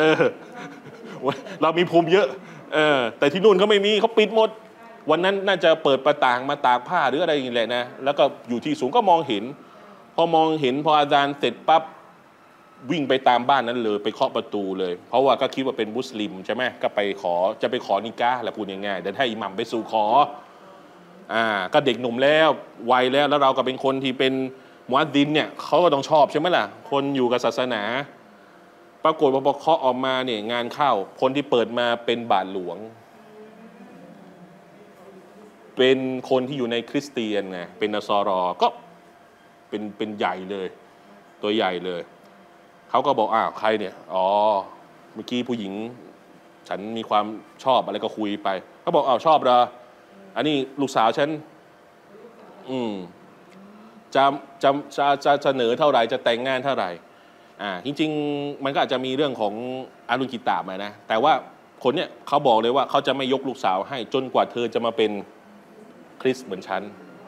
เรามีภูมิเยอะแต่ที่นู่นเขาไม่มีเขาปิดหมดวันนั้นน่าจะเปิดประต่างมาตากผ้าหรืออะไรอย่างเงี้ยแหละนะแล้วก็อยู่ที่สูงก็มองเห็นพออาจารย์เสร็จปั๊บวิ่งไปตามบ้านนั้นเลยไปเคาะประตูเลยเพราะว่าก็คิดว่าเป็นมุสลิมใช่ไหมก็จะไปขอนิกะห์แหละพูดง่ายๆเดี๋ยวให้อิหมัมไปสู่ขอก็เด็กหนุ่มแล้ววัยแล้วเราก็เป็นคนที่เป็นมุอัซซินเนี่ยเขาก็ต้องชอบใช่ไหมล่ะคนอยู่กับศาสนาปรากฏว่าพอเคาะออกมาเนี่ยงานเข้าคนที่เปิดมาเป็นบาทหลวงเป็นคนที่อยู่ในคริสเตียนไงเป็นนสรอก็เป็นใหญ่เลยตัวใหญ่เลยเขาก็บอกใครเนี่ยเมื่อกี้ผู้หญิงฉันมีความชอบอะไรก็คุยไปเขาบอกชอบเหรออันนี้ลูกสาวฉันจะเสนอเท่าไหร่จะแต่งงานเท่าไหร่จริงๆมันก็อาจจะมีเรื่องของอาลุนกิตาบนะแต่ว่าคนเนี่ยเขาบอกเลยว่าเขาจะไม่ยกลูกสาวให้จนกว่าเธอจะมาเป็นคริสต์เหมือนฉัน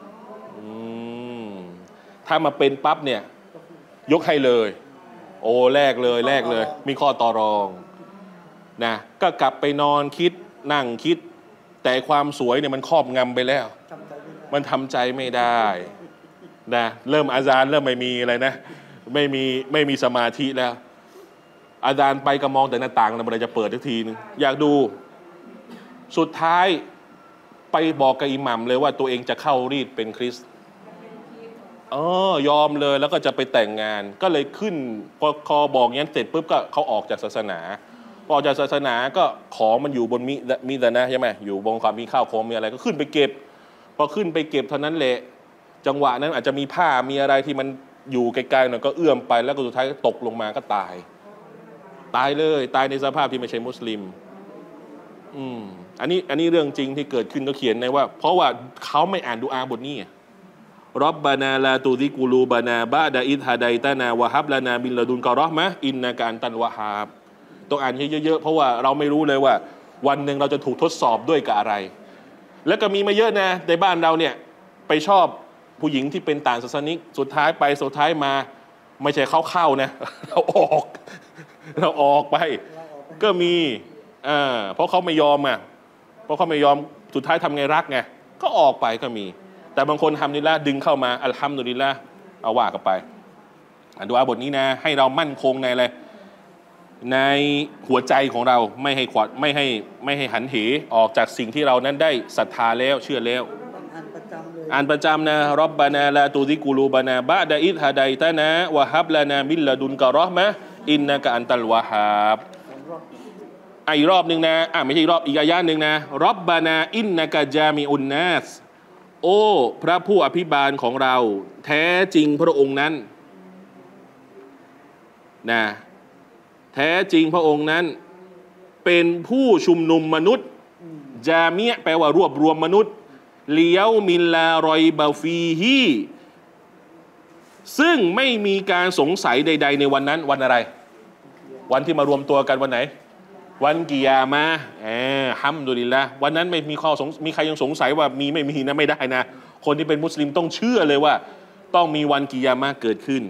ถ้ามาเป็นปั๊บเนี่ยยกให้เลยแลกเลยมีข้อต่อรองนะก็กลับไปนอนคิดนั่งคิดแต่ความสวยเนี่ยมันครอบงำไปแล้วมันทำใจไม่ได้นะเริ่มอาซานเริ่มไม่มีอะไรนะไม่มีสมาธิแล้วอาซานไปก็มองแต่หน้าต่างแล้วมันจะเปิดทุกทีนึงอยากดูสุดท้ายไปบอกกับอิหมัมเลยว่าตัวเองจะเข้ารีดเป็นคริสต์ยอมเลยแล้วก็จะไปแต่งงานก็เลยขึ้นพอบอกงั้นเสร็จปุ๊บก็เขาออกจากศาสนาออกจากศาสนาก็ของมันอยู่บนมิดะนะใช่ไหมอยู่บนความมีข้าวของมีอะไรก็ขึ้นไปเก็บพอขึ้นไปเก็บเท่านั้นแหละจังหวะนั้นอาจจะมีผ้ามีอะไรที่มันอยู่ไกลๆหน่อยก็เอื้อมไปแล้วก็สุดท้ายก็ตกลงมาก็ตายเลยตายในสภาพที่ไม่ใช่มุสลิมอันนี้เรื่องจริงที่เกิดขึ้นก็เขียนในว่าเพราะว่าเขาไม่อ่านดุอาบทนี้ร็อบบานาลาตูซิกูลูบานาบะดะอิดฮะดัยตะนาวะฮับลานาบินละดุนกะเราะห์มะอินนะกะอันตันวะฮาบต้องอ่านเยอะๆเพราะว่าเราไม่รู้เลยว่าวันหนึ่งเราจะถูกทดสอบด้วยกับอะไรแล้วก็มีมาเยอะนะในบ้านเราเนี่ยไปชอบผู้หญิงที่เป็นต่างศาสนิกสุดท้ายมาไม่ใช่เขาเข้านะเราออกไปก็มีเพราะเขาไม่ยอมเพราะเขาไม่ยอมสุดท้ายทำไงรักไงก็ออกไปก็มีแต่บางคนทำนี่ละดึงเข้ามาอัลฮัมดุลิลละห์เอาว่ากันไปดุอาบทนี้นะให้เรามั่นคงในอะไรในหัวใจของเราไม่ให้หันเหออกจากสิ่งที่เรานั้นได้ศรัทธาแล้วเชื่อแล้วอ่านประจำนะร็อบบานาลาตูซิกูลูบานาบะดะอิดฮะดัยตะนะวะฮับลานามินละดุนกะเราะห์มะอินนะกะอันตัลวะฮาบอีกรอบนึงนะไม่ใช่อีกรอบอีกอายะนึงนะร็อบบานาอินนะกะจามิอุนนัสโอ้พระผู้อภิบาลของเราแท้จริงพระองค์นั้นนะแท้จริงพระองค์นั้นเป็นผู้ชุมนุมมนุษย์จามิแปลว่ารวบรวมมนุษย์เลียวมินลารอยบาฟีฮีซึ่งไม่มีการสงสัยใดๆในวันนั้นวันอะไรวันที่มารวมตัวกันวันไหนวันกิยามะห์ฮัมดุลิลละห์วันนั้นไม่มีมีใครยังสงสัยว่ามีไม่มีนะไม่ได้นะคนที่เป็นมุสลิมต้องเชื่อเลยว่าต้องมีวันกิยามะห์เกิดขึ้น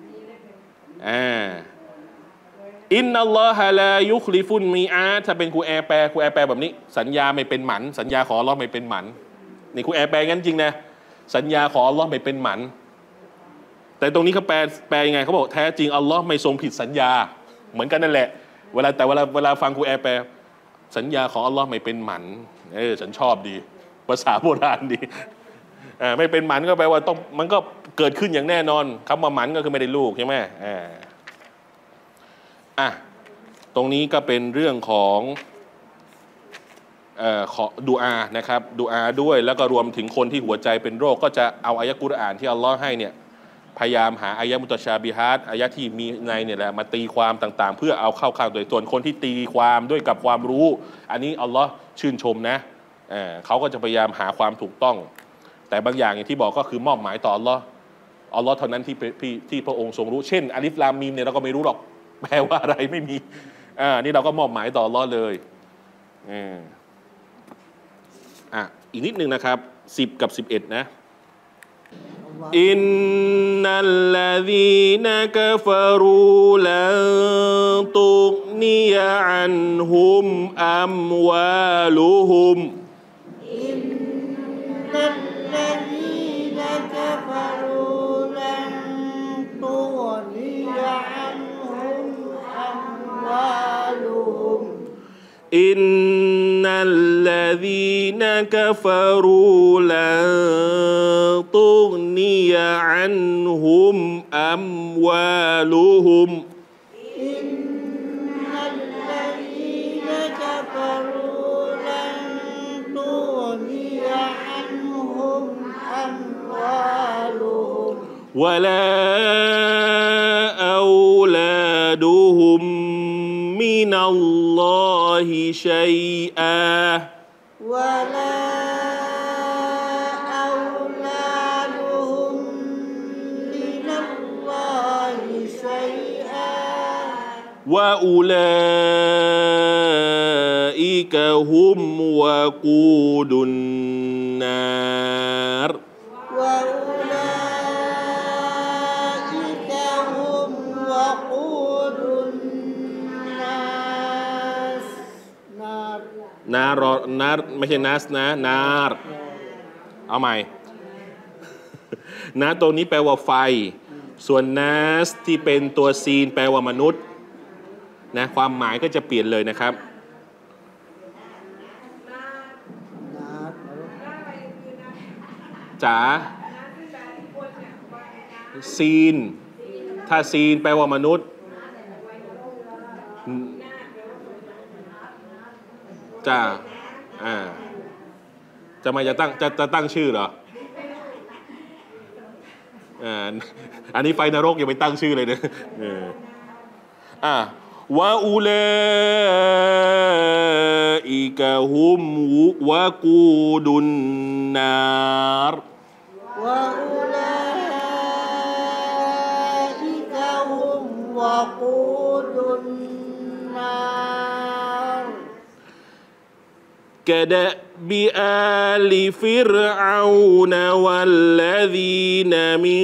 อินนัลลอฮะลายุคลิฟุนมีอาถ้าเป็นครูแอร์แปลแบบนี้สัญญาไม่เป็นหมันสัญญาขออัลเลาะห์ไม่เป็นหมันนี่ครูแอร์แปลงั้นจริงนะสัญญาขออัลเลาะห์ไม่เป็นหมันแต่ตรงนี้เขาแปลยังไงเขาบอกแท้จริงอัลเลาะห์ไม่ทรงผิดสัญญาเหมือนกันนั่นแหละเวลาฟังครูแอร์แปลสัญญาของอัลเลาะห์ไม่เป็นหมันฉันชอบดีภาษาโบราณดีไม่เป็นหมันก็แปลว่าต้องมันก็เกิดขึ้นอย่างแน่นอนคำว่าหมันก็คือไม่ได้ลูกใช่ไหมตรงนี้ก็เป็นเรื่องของขอดุอานะครับดุอาด้วยแล้วก็รวมถึงคนที่หัวใจเป็นโรคก็จะเอาอายะกุรอานที่อัลลอฮ์ให้เนี่ยพยายามหาอายะมุตชาบิฮัดอายะที่มีในเนี่ยแหละมาตีความต่างๆเพื่อเอาเข้าข้างโดยส่วนคนที่ตีความด้วยกับความรู้อันนี้อัลลอฮ์ชื่นชมนะเขาก็จะพยายามหาความถูกต้องแต่บางอย่างอย่างที่บอกก็คือมอบหมายต่ออัลลอฮ์เท่านั้นที่พระองค์ทรงรู้เช่นอาลิฟลามมีมเนี่ยเราก็ไม่รู้หรอกแปลว่าอะไรไม่มีนี่เราก็มอบหมายต่ออัลลอฮ์เลยอีกนิดนึงนะครับ10 กับ 11นะอินนัลลซีนะกะฟะรูลันตุกนียะอันฮุมอัมวาลุฮุมอินนัลลซีนะกะฟะรูลันตุกนียะอันฮุมอัมวาลุฮุมอินนัลลซีนะกะฟะรูลันตุกนียะอันฮุมอัมวาลุฮุมอินนัลลซีนะกะฟะรูลันตุกนียะอันฮุมอัมวาลุฮุมวะลาเอาลาดุฮุมมินัลลอฮิชัยอาวะลาเอาลาดุฮุมมินัลลอฮิชัยอาวะอุลาอิกะฮุมวะกูดุนนารวะอุลาอิกะฮุมวะกูดุนนารไม่ใช่นัสนะนารเอาใหม่นาตัวนี้แปลว่าไฟส่วนนัสที่เป็นตัวซีนแปลว่ามนุษย์นะความหมายก็จะเปลี่ยนเลยนะครับจ๋าซีนถ้าซีนแปลว่ามนุษย์จ้าจะมาจะตั้งชื่อเหรออันนี้ไฟนรกยังไม่ตั้งชื่อเลยนะวะอุลาอิกะฮุมวะกูดุนนารวะอุลาอิกะฮุมวะกูดุนนาร كدأب آل فرعون والذين من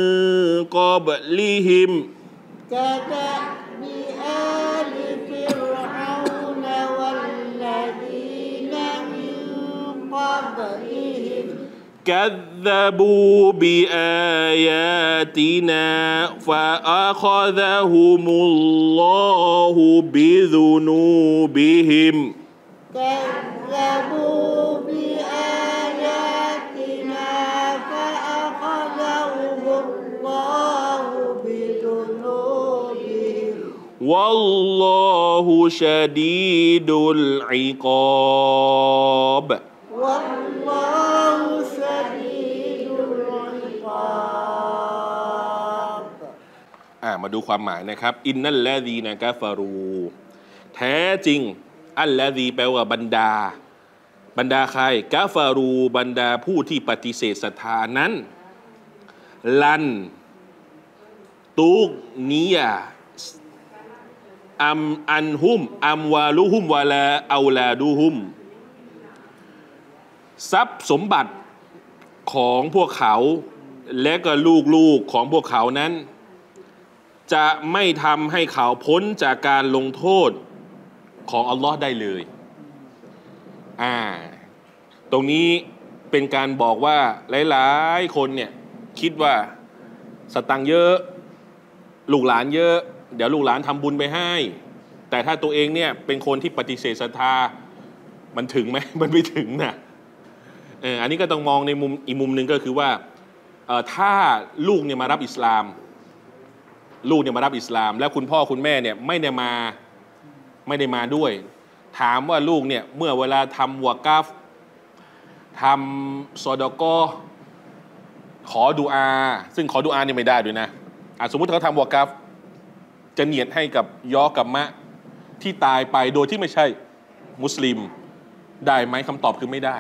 قبلهم كدأب آل فرعون والذين من قبلهم كذبوا بآياتنا فأخذهم الله بذنوبهم كذبوا بآياتنا فأخذهم الله بذنوبهم والله شديد العقاب والله شديد العقاب มาดูความหมายนะครับอินนัลลซีนะกะฟะรูแท้จริงอัลลซีแปลว่าบรรดาใครกะฟารูบรรดาผู้ที่ปฏิเสธศรัทธานั้นลันตุกนียะอัมอันฮุมอัมวาลุฮุมวาลาเอาลาดูฮุมทรัพย์สมบัติของพวกเขาและก็ลูกๆของพวกเขานั้นจะไม่ทำให้เขาพ้นจากการลงโทษของอัลลอฮ์ได้เลยตรงนี้เป็นการบอกว่าหลายๆคนเนี่ยคิดว่าสตังค์เยอะลูกหลานเยอะเดี๋ยวลูกหลานทำบุญไปให้แต่ถ้าตัวเองเนี่ยเป็นคนที่ปฏิเสธศรัทธามันถึงไหมมันไม่ถึงนะอันนี้ก็ต้องมองในมุมอีกมุมหนึ่งก็คือว่าถ้าลูกเนี่ยมารับอิสลามแล้วคุณพ่อคุณแม่เนี่ยไม่ได้มาด้วยถามว่าลูกเนี่ยเมื่อเวลาทำวะกาฟทำซอดาเกาะห์ขอดุอาซึ่งขอดุอาเนี่ยไม่ได้ด้วยนะสมมุติเขาทำวะกาฟจะเนียดให้กับยอกับมะที่ตายไปโดยที่ไม่ใช่มุสลิมได้ไหมคำตอบคือไม่ได้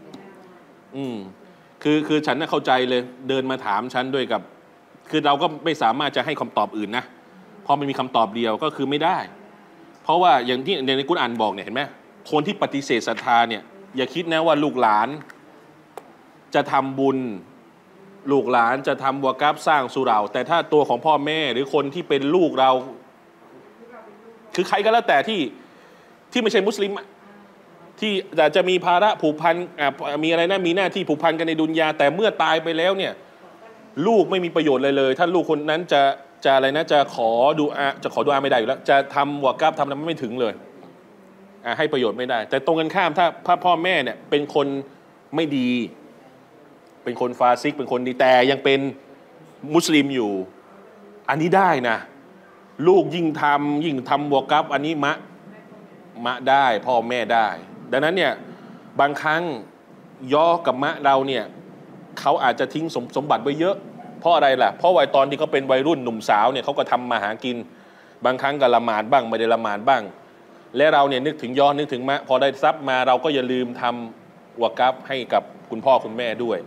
คือฉันน่ะเข้าใจเลยเดินมาถามฉันด้วยกับคือเราก็ไม่สามารถจะให้คำตอบอื่นนะเพราะมันมีคำตอบเดียวก็คือไม่ได้เพราะว่าอย่างที่ในกุรอานบอกเนี่ยเห็นไหมคนที่ปฏิเสธศรัทธาเนี่ยอย่าคิดนะว่าลูกหลานจะทำบุญลูกหลานจะทำวะกาฟสร้างสุเหร่าแต่ถ้าตัวของพ่อแม่หรือคนที่เป็นลูกเราคือใครก็แล้วแต่ที่ไม่ใช่มุสลิมที่จะมีภาระผูกพันมีอะไรนะมีหน้าที่ผูกพันกันในดุนยาแต่เมื่อตายไปแล้วเนี่ยลูกไม่มีประโยชน์เลยถ้าลูกคนนั้นจะอะไรนะจะขอดุอาไม่ได้อยู่แล้วจะทำวะกาฟทำอะไรไม่ถึงเลยให้ประโยชน์ไม่ได้แต่ตรงกันข้ามถ้าพ่อแม่เนี่ยเป็นคนไม่ดีเป็นคนฟาซิกเป็นคนดีแต่ยังเป็นมุสลิมอยู่อันนี้ได้นะลูกยิ่งทำวะกาฟอันนี้มะได้พ่อแม่ได้ดังนั้นเนี่ยบางครั้งย่อกับมะเราเนี่ยเขาอาจจะทิ้งสมบัติไว้เยอะเพราะอะไรล่ะเพราะวัยตอนที่เขาเป็นวัยรุ่นหนุ่มสาวเนี่ยเขาก็ทำมาหากินบางครั้งก็ละหมาดบ้างไม่ได้ละหมาดบ้างและเราเนี่ยนึกถึงนึกถึงมะพอได้ทรัพย์มาเราก็อย่าลืมทำวะกาฟให้กับคุณพ่อคุณแม่ด้วย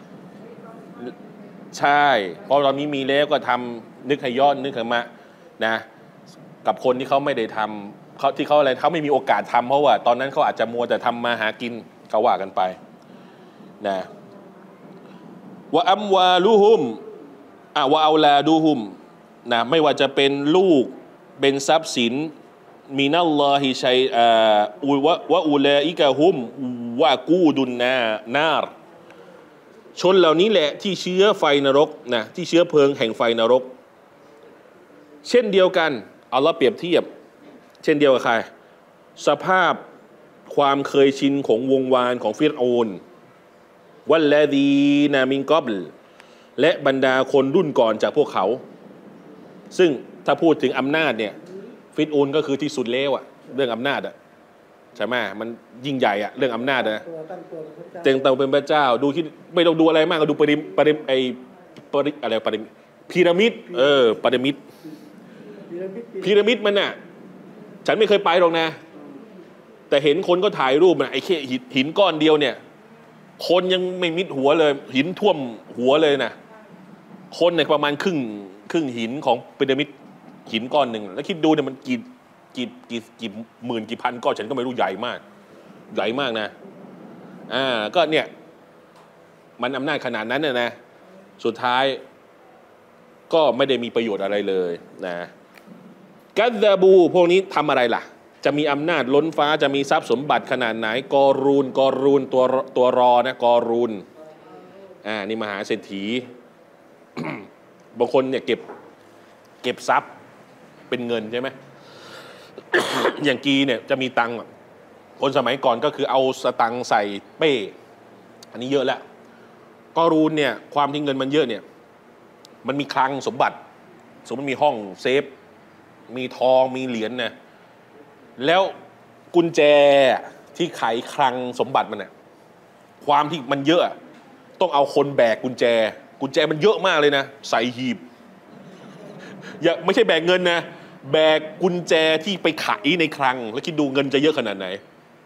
ใช่เพราะตอนนี้มีแล้วก็ทำนึกให้นึกถึงมะนะกับคนที่เขาไม่ได้ทำเขาไม่มีโอกาสทำเพราะว่าตอนนั้นเขาอาจจะมัวแต่ทำมาหากินก็ว่ากันไปนะวะอัมวาลูฮุมวะเอาลาดูฮุมนะไม่ว่าจะเป็นลูกเป็นทรัพย์สินมินัลลอฮิชัยวะอูลาอิกะฮุมวะกูดุนนาร์ชนเหล่านี้แหละที่เชื้อไฟนรกนะที่เชื้อเพลิงแห่งไฟนรกเช่นเดียวกันอัลลอฮ์เปรียบเทียบเช่นเดียวกับใครสภาพความเคยชินของวงวานของฟิรเอานวัลลดีนามินกอบลและบรรดาคนรุ่นก่อนจากพวกเขาซึ่งถ้าพูดถึงอำนาจเนี่ยฟิรเอานก็คือที่สุดแล้วเรื่องอำนาจใช่ไหมมันยิ่งใหญ่เรื่องอำนาจนะเต็งเตาเป็นพระเจ้าดูที่ไม่ต้องดูอะไรมากก็ดูพีระมิดพีระมิดมันน่ะฉันไม่เคยไปหรอกนะแต่เห็นคนก็ถ่ายรูปไอ้แค่หินก้อนเดียวเนี่ยคนยังไม่มิดหัวเลยหินท่วมหัวเลยนะคนเนี่ยประมาณครึ่งหินของพีระมิดหินก้อนหนึ่งแล้วคิดดูเนี่ยมันกี่หมื่นกี่พันก้อนฉันก็ไม่รู้ใหญ่มากนะก็เนี่ยมันอำนาจขนาดนั้นนะสุดท้ายก็ไม่ได้มีประโยชน์อะไรเลยนะกัซซาบูพวกนี้ทำอะไรล่ะจะมีอำนาจล้นฟ้าจะมีทรัพย์สมบัติขนาดไหนกอรูนตัวรอนะกอรูนนี่มหาเศรษฐี บางคนเนี่ยเก็บทรัพย์เป็นเงินใช่ไหม อย่างกีเนี่ยจะมีตังค์คนสมัยก่อนก็คือเอาสตังค์ใส่เป้อันนี้เยอะแล้วกอรูนเนี่ยความที่เงินมันเยอะเนี่ยมันมีคลังสมบัติสมมติมีห้องเซฟมีทองมีเหรียญนะแล้วกุญแจที่ไขคลังสมบัติมันเนี่ยความที่มันเยอะต้องเอาคนแบกกุญแจมันเยอะมากเลยนะใส่หีบอย่าไม่ใช่แบกเงินนะแบกกุญแจที่ไปไขในคลังแล้วคิดดูเงินจะเยอะขนาดไหน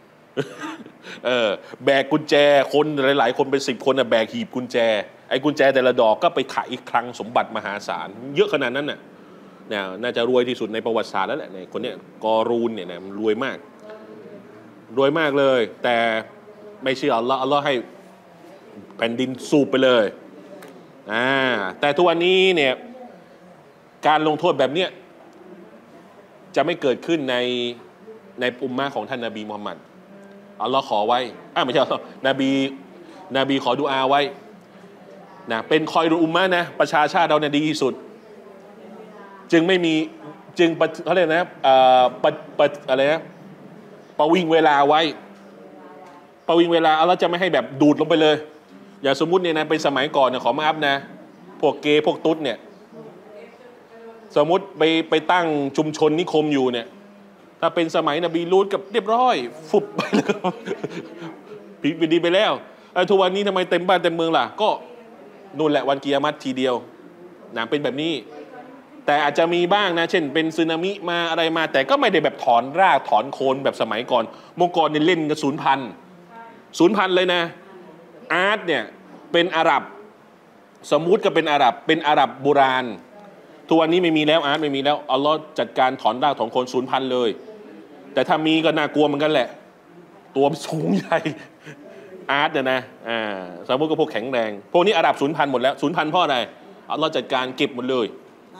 แบกกุญแจคนหลายๆคนเป็น10 คนแบกหีบกุญแจไอ้กุญแจแต่ละดอกก็ไปไขคลังสมบัติมหาศาลเยอะขนาดนั้นน่ะเนี่ยน่าจะรวยที่สุดในประวัติศาสตร์แล้วแหละในคนเนี้ยกอรูนเนี่ยนะรวยมากเลย แต่ไม่เชื่ออัลลอฮ์อัลลอฮ์ให้แผ่นดินสูบไปเลยแต่ทุกวันนี้เนี่ยการลงโทษแบบเนี้ยจะไม่เกิดขึ้นในอุมมะของท่านนบีมุฮัมมัดอัลลอฮ์ขอไว้ไม่ใช่นบีขอดุอาไว้นะเป็นคอยรุอุมมะนะประชาชาติเราเนี่ยดีที่สุดจึงเขาเรียกนะอะไรนะประวิงเวลาไว้ประวิงเวลาอัลลอฮ์จะไม่ให้แบบดูดลงไปเลยอย่าสมมุติเนี่ยนะเป็นสมัยก่อนเนี่ยขอมาอัพนะพวกเกย์พวกตุ๊ดเนี่ยสมมุติไปตั้งชุมชนนิคมอยู่เนี่ยถ้าเป็นสมัยนบีลูตกับเรียบร้อยฟุบไปแล้วก็ผิดไปดีไปแล้วทุกวันนี้ทำไมเต็มบ้านเต็มเมืองล่ะก็นู่นแหละวันกิยามัตทีเดียวนะเป็นแบบนี้แต่อาจจะมีบ้างนะเช่นเป็นสึนามิมาอะไรมาแต่ก็ไม่ได้แบบถอนรากถอนโคนแบบสมัยก่อนเมื่อก่อนเนี่ยเล่นกันศูนย์พันเลยนะอาร์ตเนี่ยเป็นอาหรับสมมุติก็เป็นอาหรับโบราณทุกวันนี้ไม่มีแล้วอาร์ตไม่มีแล้วอัลลอฮ์จัดการถอนรากถอนโคนศูนย์พันเลยแต่ถ้ามีก็น่ากลัวเหมือนกันแหละตัวสูงใหญ่อาร์ตเนี่ยนะสมมติก็พวกแข็งแรงพวกนี้อาหรับศูนย์พันหมดแล้วศูนย์พันเพราะอะไรอัลลอฮ์จัดการเก็บหมดเลย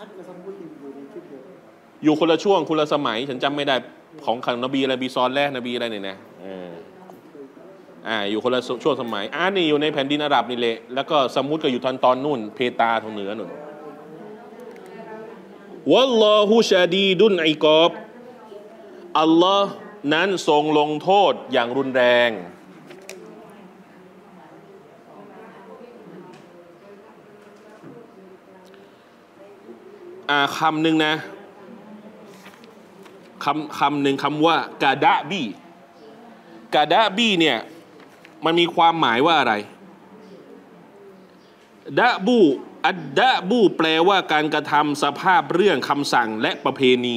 อยู่คนละช่วงคนละสมัยฉันจำไม่ได้ของขังนบีอะไรบีซอนแรกนบีอะไรเนี่ยนะอยู่คนละช่วงสมัยอาร์ตนี่อยู่ในแผ่นดินอาหรับนี่แหละแล้วก็สมุทรก็อยู่ตอนนู่นเพตาทางเหนือนู่นวัลลอฮุชาดีดุนอิกอบอัลลอฮ์นั้นทรงลงโทษอย่างรุนแรงคำหนึ่งนะคำหนึ่งคำว่ากาดะบีเนี่ยมันมีความหมายว่าอะไรดะบูแปลว่าการกระทำสภาพเรื่องคำสั่งและประเพณี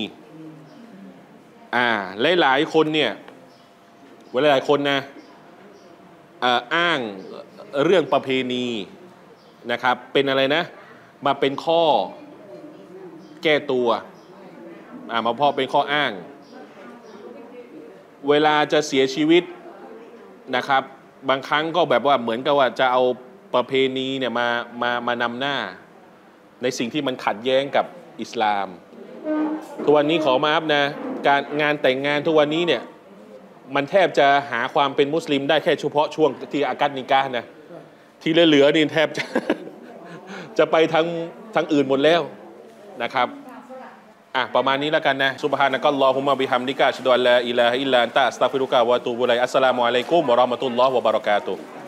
หลายคนเนี่ยหลายคนนะอ้างเรื่องประเพณีนะครับเป็นอะไรนะมาเป็นข้อแก้ตัวมาพอเป็นข้ออ้างเวลาจะเสียชีวิตนะครับบางครั้งก็แบบว่าเหมือนกับว่าจะเอาประเพณีเนี่ยมานำหน้าในสิ่งที่มันขัดแย้งกับอิสลามทุกวันนี้ขอมาอัพนะการงานแต่งงานทุกวันนี้เนี่ยมันแทบจะหาความเป็นมุสลิมได้แค่เฉพาะช่วงที่อากัดนิกะห์นะที่เหลือนี่แทบจะไปทางอื่นหมดแล้วนะครับประมาณนี้แล้วกันนะซุบฮานะกัลลอฮุมะบิฮัมดิกะอัชฮะดุอัลลาอิลาฮะอิลลัลลอฮ์อัสตัฆฟิรุกะวะอะตูบุอิลัยอัสสลามุอะลัยกุมวะเราะห์มะตุลลอฮ์วะบะเราะกาตุฮ์